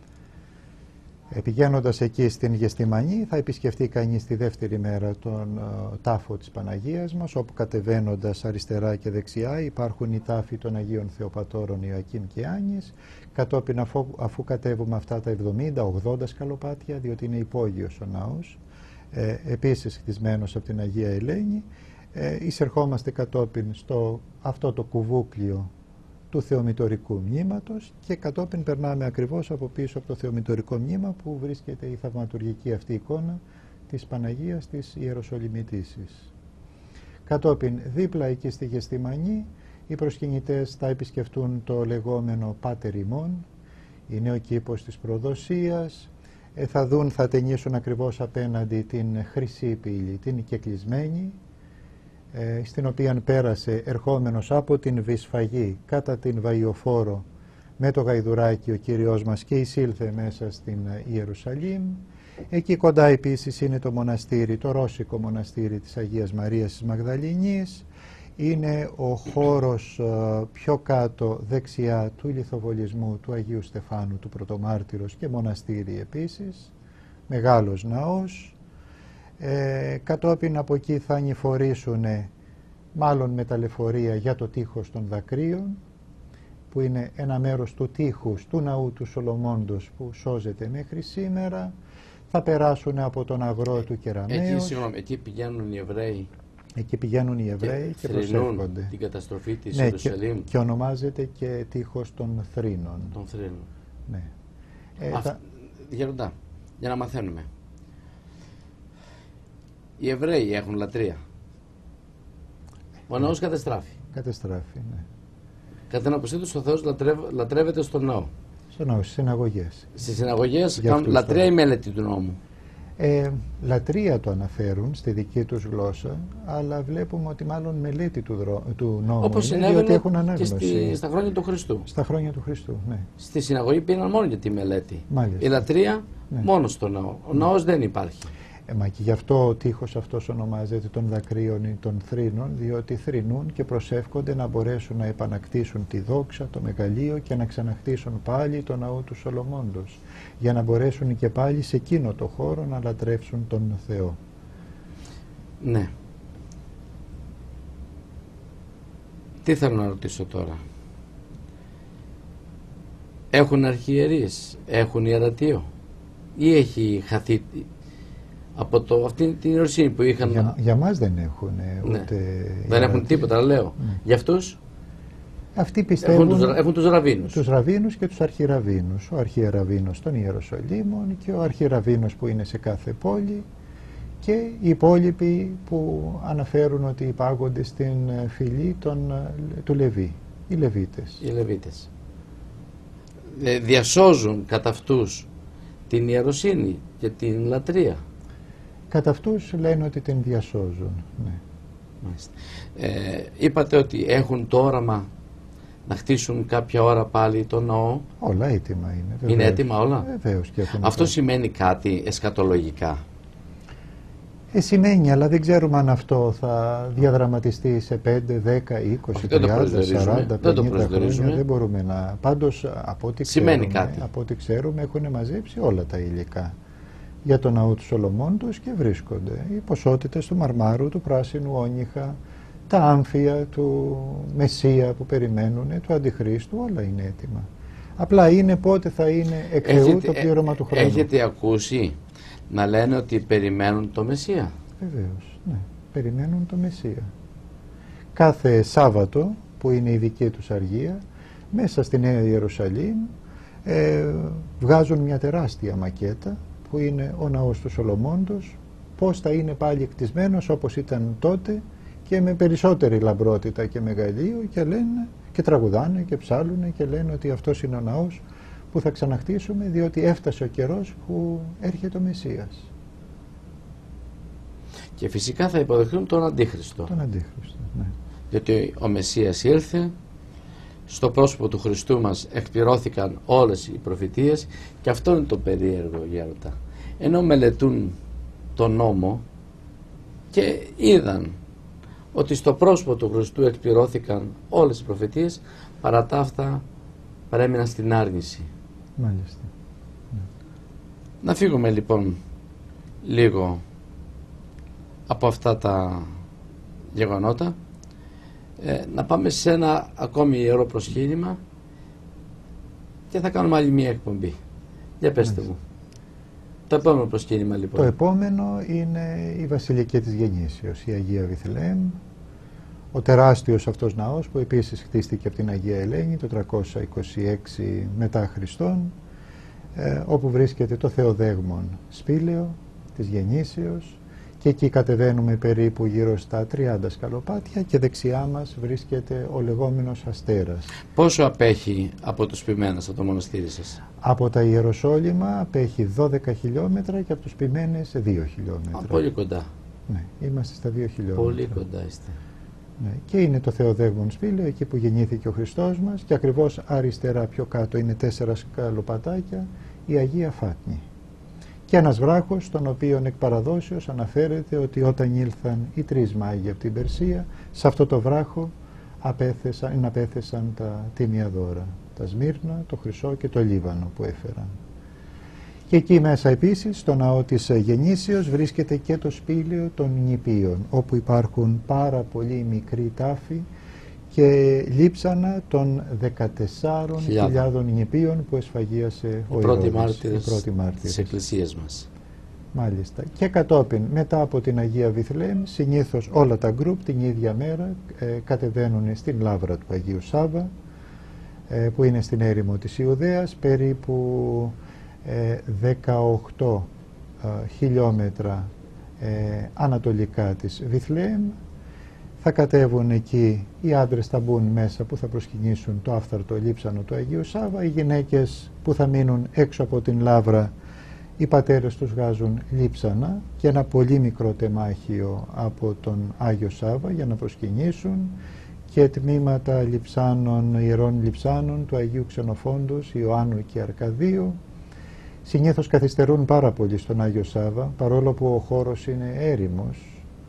Πηγαίνοντας εκεί στην Γεστημανή θα επισκεφτεί κανείς τη δεύτερη μέρα τον uh, τάφο της Παναγίας μας, όπου κατεβαίνοντας αριστερά και δεξιά υπάρχουν οι τάφοι των Αγίων Θεοπατώρων Ιωακήμ και Άννης. Κατόπιν αφού, αφού κατέβουμε αυτά τα εβδομήντα ογδόντα σκαλοπάτια, διότι είναι υπόγειος ο ναός, ε, επίσης χτισμένος από την Αγία Ελένη, ε, εισερχόμαστε κατόπιν στο αυτό το κουβούκλιο του θεομητορικού μνήματος και κατόπιν περνάμε ακριβώς από πίσω από το θεομητορικό μνήμα που βρίσκεται η θαυματουργική αυτή εικόνα της Παναγίας της Ιεροσολυμητήσης. Κατόπιν δίπλα εκεί στη Γεστημανή οι προσκυνητές θα επισκεφτούν το λεγόμενο Πάτερ ημών, είναι ο κήπος της προδοσίας, ε, θα δουν, θα ταινίσουν ακριβώς απέναντι την χρυσή πύλη, την κεκλεισμένη, στην οποία πέρασε ερχόμενος από την Βυσφαγή κατά την Βαϊοφόρο με το γαϊδουράκι ο Κύριος μας και εισήλθε μέσα στην Ιερουσαλήμ. Εκεί κοντά επίσης είναι το μοναστήρι, το ρώσικο μοναστήρι της Αγίας Μαρίας της Μαγδαληνής. Είναι ο χώρος πιο κάτω δεξιά του λιθοβολισμού του Αγίου Στεφάνου του Πρωτομάρτυρος και μοναστήρι επίσης, μεγάλος ναός. Ε, κατόπιν από εκεί θα ανηφορήσουν μάλλον με τα λεωφορεία για το τείχος των δακρύων, που είναι ένα μέρος του τείχους του ναού του Σολομώντος που σώζεται μέχρι σήμερα. Θα περάσουν από τον αγρό του Κεραμέως. Εκεί, συγγνώμη, εκεί πηγαίνουν οι Εβραίοι. Εκεί πηγαίνουν οι Εβραίοι και, και προσεύχονται την καταστροφή της ναι, Ιερουσαλήμ. Και, και ονομάζεται και τείχος των θρήνων. Των θρήνων. Ναι. Ε, Αυ... θα... Γεροντά, για να μαθαίνουμε. Οι Εβραίοι έχουν λατρεία. Ο ναός κατεστράφει. Κατεστράφει, ναι. Κατά την άποψή τους ο Θεός λατρευ... λατρεύεται στον ναό. Στον ναό, στις συναγωγές. Στις συναγωγές κάνουν λατρεία ή μελέτη του νόμου? Ε, λατρεία το αναφέρουν στη δική τους γλώσσα, αλλά βλέπουμε ότι μάλλον μελέτη του, δρο... του νόμου. Όπως είναι, διότι έχουν ανάγνωση. Και στη... στα χρόνια του Χριστού. Στα χρόνια του Χριστού, ναι. Στη συναγωγή πήγαν μόνο για τη μελέτη. Μάλιστα. Η λατρεία ναι. μόνο στο ναό. Ο ναι. ναός δεν υπάρχει. Ε, μα και γι' αυτό ο τείχος αυτός ονομάζεται των δακρύων ή των θρήνων, διότι θρηνούν και προσεύχονται να μπορέσουν να επανακτήσουν τη δόξα, το μεγαλείο και να ξαναχτίσουν πάλι το ναό του Σολομώντος, για να μπορέσουν και πάλι σε εκείνο το χώρο να λατρεύσουν τον Θεό. Ναι. Τι θέλω να ρωτήσω τώρα? Έχουν αρχιερείς, έχουν ιερατείο ή έχει χαθεί από το, αυτή την ιεροσύνη που είχαν? Για, για μας δεν έχουν ούτε... Ναι. Δεν έχουν τίποτα, λέω. Ναι. Για αυτούς αυτοί πιστεύουν, έχουν τους, έχουν τους ραβίνους. Τους ραβίνους και τους αρχιραβίνους. Ο αρχιεραβίνος των Ιεροσολύμων και ο αρχιεραβίνος που είναι σε κάθε πόλη και οι υπόλοιποι που αναφέρουν ότι υπάγονται στην φυλή των, του Λεβί, οι Λεβίτες. Οι Λεβίτες. Ε, διασώζουν κατά αυτούς την ιεροσύνη και την λατρεία. Κατά αυτούς λένε ότι την διασώζουν. Ναι. Ε, είπατε ότι έχουν το όραμα να χτίσουν κάποια ώρα πάλι το ναό. Όλα έτοιμα είναι. Βεβαίως. Είναι έτοιμα όλα. Βεβαίως και έχουν. Αυτό σημαίνει κάτι εσχατολογικά? Ε, σημαίνει, αλλά δεν ξέρουμε αν αυτό θα διαδραματιστεί σε πέντε, δέκα, είκοσι, τριάντα, σαράντα, πενήντα χρόνια. Δεν μπορούμε να... Πάντως, από ό,τι ξέρουμε, από ό,τι ξέρουμε, έχουν μαζέψει όλα τα υλικά για το ναό του Σολομώντος και βρίσκονται οι ποσότητες του μαρμάρου, του πράσινου όνυχα, τα άμφια του Μεσσία που περιμένουν, του Αντιχρίστου, όλα είναι έτοιμα. Απλά είναι πότε θα είναι εκ Θεού το πλήρωμα του χρόνου. Έχετε ακούσει να λένε ότι περιμένουν το Μεσσία? Βεβαίως, ναι. Περιμένουν το Μεσσία. Κάθε Σάββατο, που είναι η δική τους αργία, μέσα στη Νέα Ιερουσαλήμ ε, βγάζουν μια τεράστια μακέτα που είναι ο ναός του Σολομώντος, πώς θα είναι πάλι κτισμένος όπως ήταν τότε και με περισσότερη λαμπρότητα και μεγαλείο, και λένε και τραγουδάνε και ψάλλουν και λένε ότι αυτός είναι ο ναός που θα ξαναχτίσουμε, διότι έφτασε ο καιρός που έρχεται ο Μεσσίας. Και φυσικά θα υποδεχθούν τον Αντίχριστο. Τον Αντίχριστο, ναι. Γιατί ο Μεσσίας ήρθε, στο πρόσωπο του Χριστού μας εκπληρώθηκαν όλες οι προφητείες, και αυτό είναι το περίεργο, γέροντα. Ενώ μελετούν τον νόμο και είδαν ότι στο πρόσωπο του Χριστού εκπληρώθηκαν όλες οι προφητείες, παρά τα αυτά παρέμειναν στην άρνηση. Μάλιστα. Να φύγουμε λοιπόν λίγο από αυτά τα γεγονότα, ε, να πάμε σε ένα ακόμη ιερό προσκύνημα και θα κάνουμε άλλη μία εκπομπή. Για πέστε Μάλιστα. μου. Το επόμενο προσκύνημα λοιπόν. Το επόμενο είναι η Βασιλική της Γεννήσεως, η Αγία Βιθλεέμ, ο τεράστιος αυτός ναός που επίσης χτίστηκε από την Αγία Ελένη το τριακόσια είκοσι έξι μετά Χριστόν, ε, όπου βρίσκεται το Θεοδέγμον σπήλαιο της Γεννήσεως, και εκεί κατεβαίνουμε περίπου γύρω στα τριάντα σκαλοπάτια και δεξιά μας βρίσκεται ο λεγόμενος Αστέρας. Πόσο απέχει από τους Ποιμένες από το μοναστήρι σας? Από τα Ιεροσόλυμα απέχει δώδεκα χιλιόμετρα και από τους Ποιμένες δύο χιλιόμετρα. Α, πολύ κοντά. Ναι, είμαστε στα δύο χιλιόμετρα. Πολύ κοντά είστε. Ναι, και είναι το Θεοδέγμον σπήλαιο, εκεί που γεννήθηκε ο Χριστός μας, και ακριβώς αριστερά πιο κάτω είναι τέσσερα σκαλοπατάκια, η Αγία Φάτνη. Και ένας βράχος, στον οποίο εκ παραδόσεως αναφέρεται ότι όταν ήλθαν οι τρεις μάγοι από την Περσία, σε αυτό το βράχο απέθεσαν, απέθεσαν τα τίμια δώρα, τα Σμύρνα, το χρυσό και το λίβανο που έφεραν. Και εκεί μέσα επίσης, στο ναό της Γεννήσεως, βρίσκεται και το σπήλαιο των νηπίων, όπου υπάρχουν πάρα πολύ μικροί τάφοι και λείψανα των δεκατεσσάρων χιλιάδων νηπίων που εσφαγίασε ο Ηρώδης, οι πρώτοι μάρτυρες της Εκκλησίας μας. Μάλιστα. Και κατόπιν, μετά από την Αγία Βιθλεέμ, συνήθως όλα τα γκρουπ την ίδια μέρα ε, κατεβαίνουν στην λάβρα του Αγίου Σάββα, ε, που είναι στην έρημο της Ιουδαίας, περίπου ε, δεκαοκτώ ε, χιλιόμετρα ε, ανατολικά της Βιθλεέμ. Θα κατέβουν εκεί, οι άντρες θα μπουν μέσα που θα προσκυνήσουν το άφθαρτο λείψανο του Αγίου Σάββα, οι γυναίκες που θα μείνουν έξω από την λάβρα, οι πατέρες τους βγάζουν λείψανα και ένα πολύ μικρό τεμάχιο από τον Άγιο Σάββα για να προσκυνήσουν, και τμήματα λειψάνων, ιερών λειψάνων του Αγίου Ξενοφόντος, Ιωάννου και Αρκαδίου. Συνήθως καθυστερούν πάρα πολύ στον Άγιο Σάββα, παρόλο που ο χώρος είναι έρημος.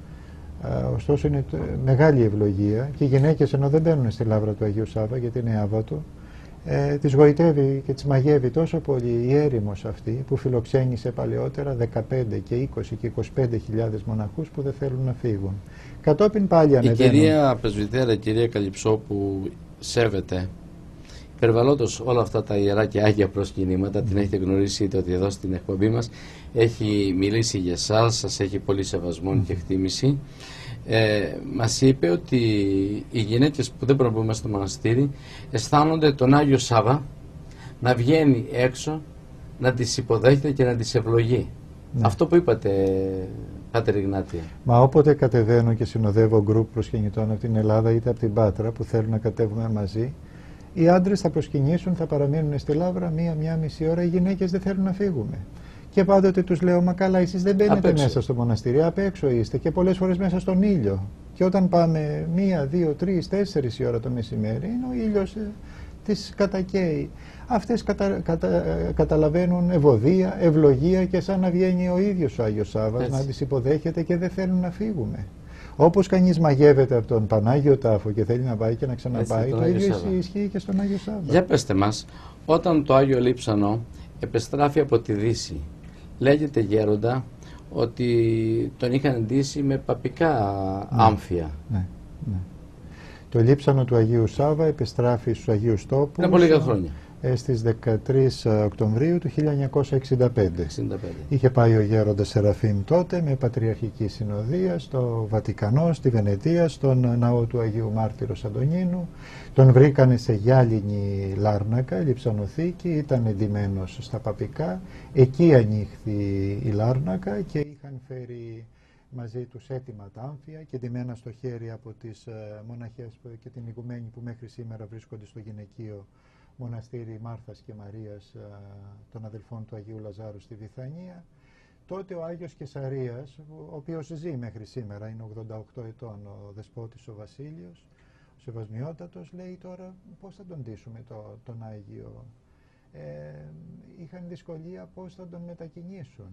Uh, ωστόσο είναι μεγάλη ευλογία, και οι γυναίκες, ενώ δεν μπαίνουν στη λάβρα του Αγίου Σάββα γιατί είναι Άββατο, ε, τις γοητεύει και τις μαγεύει τόσο πολύ η έρημος αυτή που φιλοξένησε παλαιότερα δεκαπέντε και είκοσι και είκοσι πέντε χιλιάδες μοναχούς που δεν θέλουν να φύγουν. Κατόπιν πάλι ανεβαίνουν. Η κυρία Πρεσβυτέρα, η κυρία Καλυψό, που σέβεται υπερβαλλόντως όλα αυτά τα ιερά και άγια προσκυνήματα, mm. την έχετε γνωρίσει, είτε ότι εδώ στην εκπομπή μας έχει μιλήσει για εσάς, σας έχει πολύ σεβασμό mm. και εκτίμηση. Ε, μας είπε ότι οι γυναίκες που δεν μπορούν να μπουν στο μοναστήρι αισθάνονται τον Άγιο Σάββα να βγαίνει έξω, να τις υποδέχεται και να τις ευλογεί. Ναι. Αυτό που είπατε, Πάτερ Ιγνάτια. Μα όποτε κατεβαίνω και συνοδεύω γκρουπ προσκυνητών από την Ελλάδα είτε από την Πάτρα που θέλουν να κατέβουμε μαζί, οι άντρες θα προσκυνήσουν, θα παραμείνουν στη λάβρα μία-μία μισή ώρα, οι γυναίκες δεν θέλουν να φύγουμε. Και πάντοτε τους λέω, μα καλά, εσείς δεν μπαίνετε μέσα στο μοναστήρι, απ' έξω είστε, και πολλές φορές μέσα στον ήλιο. Και όταν πάμε μία, δύο, τρεις, τέσσερις η ώρα το μεσημέρι, είναι ο ήλιος ε, τις κατακαίει. Αυτές κατα, κατα, καταλαβαίνουν ευωδία, ευλογία, και σαν να βγαίνει ο ίδιος ο Άγιος Σάββας να τις υποδέχεται και δεν θέλουν να φύγουμε. Όπως κανείς μαγεύεται από τον Πανάγιο Τάφο και θέλει να πάει και να ξαναπάει, έτσι, το ίδιο ισχύει και στον Άγιο Σάββα. Για πέστε μας, όταν το Άγιο Λείψανο επεστράφει από τη Δύση, λέγεται, γέροντα, ότι τον είχαν ντύσει με παπικά ναι, άμφια. Ναι, Ναι. Το λείψανο του Αγίου Σάβα επιστράφει στους Αγίους Τόπους. Είναι πολύ λίγα χρόνια. Στις δεκατρείς Οκτωβρίου του χίλια εννιακόσια εξήντα πέντε. εξήντα πέντε. Είχε πάει ο γέροντας Σεραφείμ τότε με πατριαρχική συνοδεία στο Βατικανό, στη Βενετία, στον ναό του Αγίου Μάρτυρος Αντωνίνου. Τον βρήκανε σε γυάλινη Λάρνακα, λειψανοθήκη, ήταν εντυμένος στα παπικά. Εκεί ανοίχθη η Λάρνακα και είχαν φέρει μαζί τους έτοιμα τα άμφια και ντυμένα στο χέρι από τις ε, μοναχές και την ηγουμένη που μέχρι σήμερα βρίσκονται στο γυναικείο μοναστήρι Μάρθας και Μαρίας ε, των αδελφών του Αγίου Λαζάρου στη Βηθανία. Τότε ο Άγιος Κεσαρίας, ο οποίος ζει μέχρι σήμερα, είναι ογδόντα οκτώ ετών, ο δεσπότης ο Βασίλειος, ο Σεβασμιότατος, λέει τώρα πώς θα τον ντύσουμε το, τον Άγιο. Ε, είχαν δυσκολία πώς θα τον μετακινήσουν.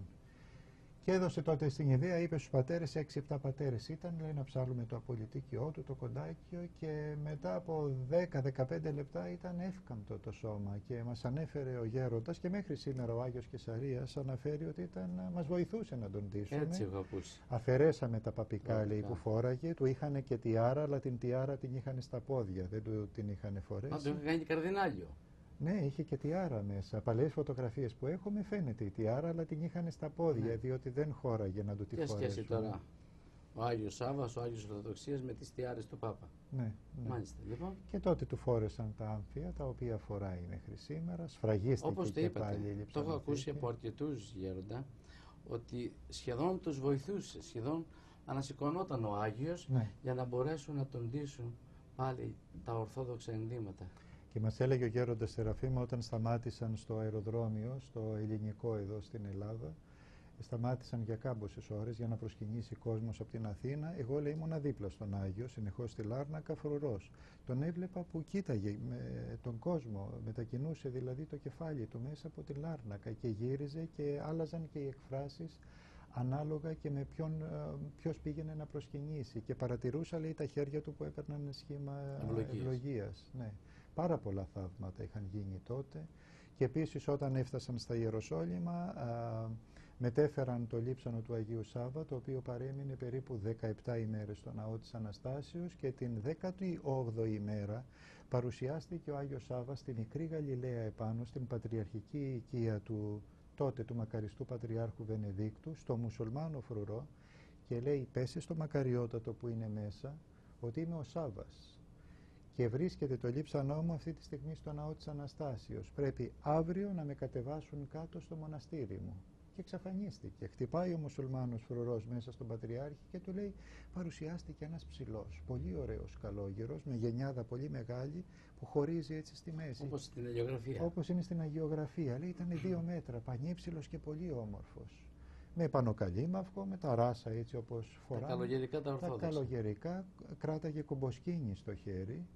Και έδωσε τότε στην ιδέα, είπε στους πατέρες, έξι επτά πατέρες ήταν, λέει, να ψάλουμε το απολυτίκιό του, το κοντάκιο, και μετά από δέκα με δεκαπέντε λεπτά ήταν εύκαμπτο το σώμα και μας ανέφερε ο γέροντας, και μέχρι σήμερα ο Άγιος Κεσαρίας αναφέρει ότι ήταν, μας βοηθούσε να τον ντύσουμε. Έτσι έχω ακούσει. Αφαιρέσαμε τα παπικά, Λογικά. λέει, που φόραγε, του είχαν και τιάρα, αλλά την τιάρα την είχαν στα πόδια, δεν του την είχαν φορέσει. Α, το είχα κάνει και καρδινάλιο. Ναι, είχε και τιάρα μέσα. Παλαιές φωτογραφίες που έχουμε φαίνεται η τιάρα, αλλά την είχαν στα πόδια, Ναι. διότι δεν χώραγε να του τη Τι φορέσουν. σχέση τώρα ο Άγιος Σάββας, ο Άγιος Ορθοδοξίας με τις τιάρες του Πάπα. Ναι, ναι. Μάλιστα, λοιπόν. Και τότε του φόρεσαν τα άμφια, τα οποία φοράει μέχρι σήμερα. Σφραγίστηκε Όπως το και είπατε, πάλι η το έχω λειψανοθήκη. ακούσει από αρκετούς γέροντα, ότι σχεδόν τους βοηθούσε, σχεδόν ανασηκωνόταν ο Άγιος, Ναι. για να μπορέσουν να τον ντύσουν πάλι τα ορθόδοξα ενδύματα. Και μας έλεγε ο γέροντας Σεραφείμ, όταν σταμάτησαν στο αεροδρόμιο, στο ελληνικό εδώ στην Ελλάδα, σταμάτησαν για κάμποσες ώρες για να προσκυνήσει κόσμος από την Αθήνα. Εγώ, λέει, ήμουνα δίπλα στον Άγιο, συνεχώς στη Λάρνακα, φρουρός. Τον έβλεπα που κοίταγε με τον κόσμο, μετακινούσε δηλαδή το κεφάλι του μέσα από τη Λάρνακα και γύριζε και άλλαζαν και οι εκφράσεις ανάλογα και με ποιον, ποιος πήγαινε να προσκυνήσει. Και παρατηρούσα, λέει, τα χέρια του που έπαιρναν σχήμα Ευλογίας. ευλογίας. Ναι. Πάρα πολλά θαύματα είχαν γίνει τότε. Και επίσης όταν έφτασαν στα Ιεροσόλυμα, α, μετέφεραν το λείψανο του Αγίου Σάββα, το οποίο παρέμεινε περίπου δεκαεπτά ημέρες στο ναό της Αναστάσεως, και την δέκατη όγδοη ημέρα παρουσιάστηκε ο Άγιος Σάββας στη μικρή Γαλιλαία επάνω, στην πατριαρχική οικία του τότε του μακαριστού Πατριάρχου Βενεδίκτου, στο μουσουλμάνο φρουρό, και λέει, πέσει στο μακαριότατο που είναι μέσα, ότι είμαι ο Σάββας. Και βρίσκεται το λείψανό μου αυτή τη στιγμή στο ναό της Αναστάσεως. Πρέπει αύριο να με κατεβάσουν κάτω στο μοναστήρι μου. Και εξαφανίστηκε. Χτυπάει ο μουσουλμάνος φρουρός μέσα στον Πατριάρχη και του λέει, παρουσιάστηκε ένας ψηλός, πολύ ωραίος καλόγερος, με γενιάδα πολύ μεγάλη, που χωρίζει έτσι στη μέση. Όπως στην αγιογραφία. Όπως είναι στην αγιογραφία. Λέει, ήταν δύο μέτρα, πανύψηλος και πολύ όμορφος. Με πανοκαλίμαυκο, με τα ράσα έτσι όπως φοράμε. Τα καλογερικά τα ορθόδοξα. Τα καλογερικά, κράταγε κομποσκίνη στο χέρι.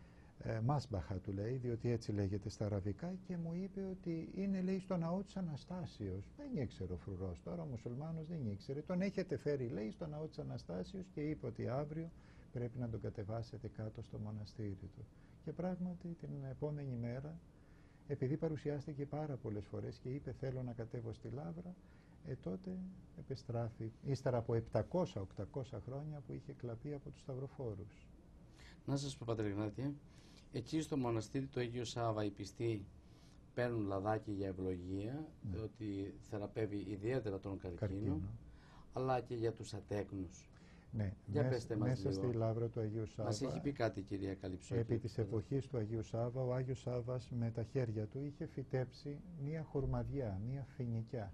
Ε, Μάσμπαχα του λέει, διότι έτσι λέγεται στα αραβικά, και μου είπε ότι είναι, λέει, στο ναό της Αναστάσεως. Δεν ήξερε ο φρουρός τώρα, ο μουσουλμάνος δεν ήξερε. Τον έχετε φέρει, λέει, στο ναό της Αναστάσεως, και είπε ότι αύριο πρέπει να τον κατεβάσετε κάτω στο μοναστήρι του. Και πράγματι την επόμενη μέρα, επειδή παρουσιάστηκε πάρα πολλές φορές και είπε θέλω να κατέβω στη Λαύρα, ε, τότε επιστράφει, ύστερα από επτακόσια οχτακόσια χρόνια που είχε κλαπεί από τους σταυροφόρους. Να σας πω, Πατρέ Γνάτια, εκεί στο μοναστήρι του Αγίου Σάββα οι πιστοί παίρνουν λαδάκι για ευλογία, Ναι. ότι θεραπεύει ιδιαίτερα τον καρκίνο, Καρκίνο. αλλά και για τους ατέκνους. Ναι, Για μες- πέστε μας μέσα λίγο. στη Λαύρα του Αγίου Σάββα. Μας έχει πει κάτι η κυρία Καλυψώτη. Επί της εποχής του Αγίου Σάββα, ο Άγιος Σάββας με τα χέρια του είχε φυτέψει μία χορμαδιά, μία φοινικιά.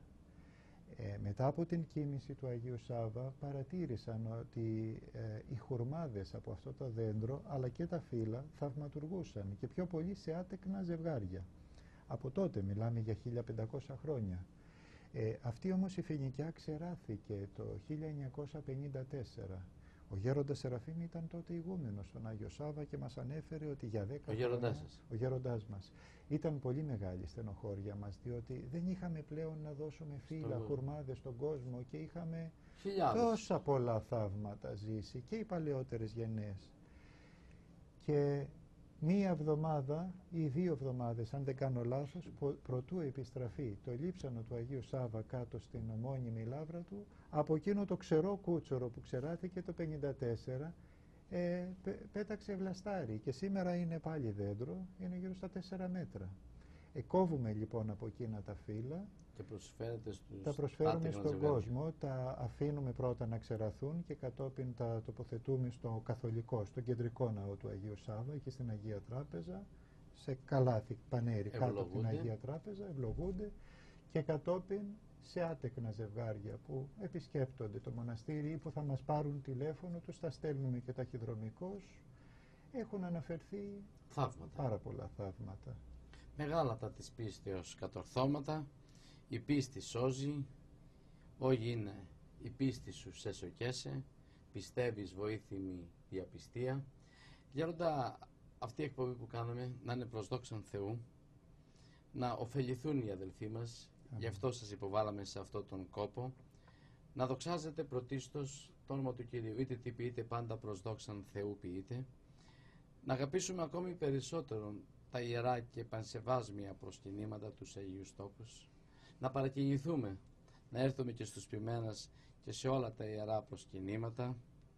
Ε, μετά από την κοίμηση του Αγίου Σάββα παρατήρησαν ότι ε, οι χορμάδες από αυτό το δέντρο, αλλά και τα φύλλα, θαυματουργούσαν, και πιο πολύ σε άτεκνα ζευγάρια. Από τότε μιλάμε για χίλια πεντακόσια χρόνια. Ε, αυτή όμως η φοινικιά ξεράθηκε το χίλια εννιακόσια πενήντα τέσσερα. Ο γέροντας Σεραφείμ ήταν τότε ηγούμενος στον Άγιο Σάββα και μας ανέφερε ότι για δέκα Ο γέροντάς χρόνια, σας. ο γέροντάς μας, ήταν πολύ μεγάλη στενοχώρια μας, διότι δεν είχαμε πλέον να δώσουμε φύλλα, Στο- χουρμάδες στον κόσμο, και είχαμε Χιλιάδες. τόσα πολλά θαύματα ζήσει και οι παλαιότερες γενναίες. Και μία εβδομάδα ή δύο εβδομάδες, αν δεν κάνω λάθος, προ- προτού επιστραφεί το λείψανο του Αγίου Σάββα κάτω στην ομώνυμη λαύρα του, από εκείνο το ξερό κούτσορο που ξεράθηκε το πενήντα τέσσερα, ε, πέταξε βλαστάρι και σήμερα είναι πάλι δέντρο, είναι γύρω στα τέσσερα μέτρα. Ε, κόβουμε λοιπόν από εκείνα τα φύλλα, και προσφέρετε στους τα προσφέρουμε άτεκνα στον ζευγάρια. κόσμο, τα αφήνουμε πρώτα να ξεραθούν και κατόπιν τα τοποθετούμε στο καθολικό, στο κεντρικό ναό του Αγίου Σάββα, εκεί στην Αγία Τράπεζα, σε καλάθι πανέρι κάτω από την Αγία Τράπεζα, ευλογούνται, και κατόπιν σε άτεκνα ζευγάρια που επισκέπτονται το μοναστήρι ή που θα μας πάρουν τηλέφωνο, τους τα στέλνουμε και ταχυδρομικώς. Έχουν αναφερθεί θαύματα. Πάρα πολλά θαύματα. Μεγάλα τα της πίστεως κατορθώματα, η πίστη σώζει, όχι είναι η πίστη σου σε σοκέσε, πιστεύεις βοήθημη διαπιστία. Γέροντα, αυτή η εκπομπή που κάναμε να είναι προς δόξαν Θεού, να ωφεληθούν οι αδελφοί μας, Αμήν. Γι' αυτό σας υποβάλαμε σε αυτόν τον κόπο, να δοξάζετε πρωτίστως το όνομα του Κυρίου, είτε τι ποιείτε πάντα προς δόξαν Θεού ποιείτε, να αγαπήσουμε ακόμη περισσότερο τα ιερά και πανσεβάσμια προσκυνήματα τους Αγίους Τόπους, να παρακινηθούμε, να έρθουμε και στους ποιμένας και σε όλα τα ιερά προσκυνήματα,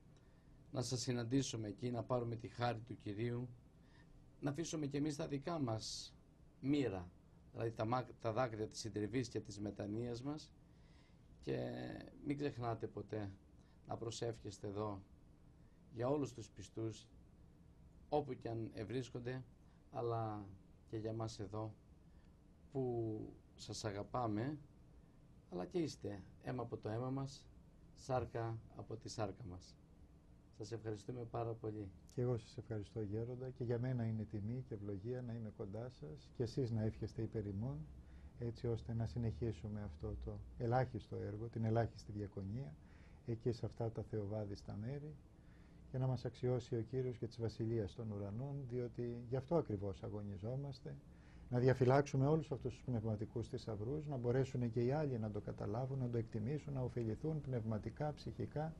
να σας συναντήσουμε εκεί, να πάρουμε τη χάρη του Κυρίου, να αφήσουμε και εμείς τα δικά μας μοίρα, δηλαδή τα, τα δάκρυα της συντριβής και της μετανοίας μας, και μην ξεχνάτε ποτέ να προσεύχεστε εδώ για όλους τους πιστούς όπου και αν ευρίσκονται, αλλά και για μας εδώ που σας αγαπάμε, αλλά και είστε αίμα από το αίμα μας, σάρκα από τη σάρκα μας. Σας ευχαριστούμε πάρα πολύ. Και εγώ σας ευχαριστώ, Γέροντα, και για μένα είναι τιμή και ευλογία να είμαι κοντά σας και εσείς να εύχεστε υπέρ ημών, έτσι ώστε να συνεχίσουμε αυτό το ελάχιστο έργο, την ελάχιστη διακονία, εκεί σε αυτά τα θεοβάδιστα μέρη, και να μας αξιώσει ο Κύριος και της Βασιλείας των Ουρανών, διότι γι' αυτό ακριβώς αγωνιζόμαστε, να διαφυλάξουμε όλους αυτούς τους πνευματικούς θησαυρούς, να μπορέσουν και οι άλλοι να το καταλάβουν, να το εκτιμήσουν, να ωφεληθούν πνευματικά, ψυχικά,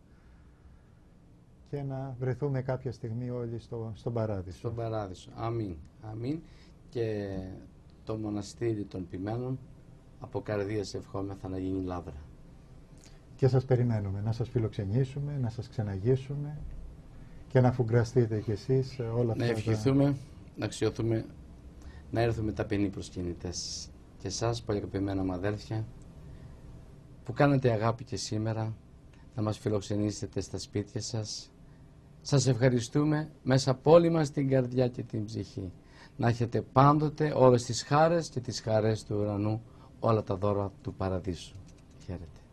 και να βρεθούμε κάποια στιγμή όλοι στο, στον Παράδεισο. Στον Παράδεισο. Αμήν. Αμήν. Και το μοναστήρι των ποιμένων από καρδίας ευχόμεθα να γίνει λάβρα. Και σας περιμένουμε να σας φιλοξενήσουμε, να σας ξεναγήσουμε και να φουγκραστείτε κι εσείς όλα αυτά. Να ευχηθούμε, τα... να αξιωθούμε, να έρθουμε ταπεινοί προσκυνητές. Και εσάς, πολύ αγαπημένα μου αδέλφια, που κάνετε αγάπη και σήμερα, να μας φιλοξενήσετε στα σπίτια σας. Σας ευχαριστούμε μέσα από όλη μας την καρδιά και την ψυχή. Να έχετε πάντοτε όλες τις χάρες και τις χαρές του ουρανού, όλα τα δώρα του Παραδείσου. Χαίρετε.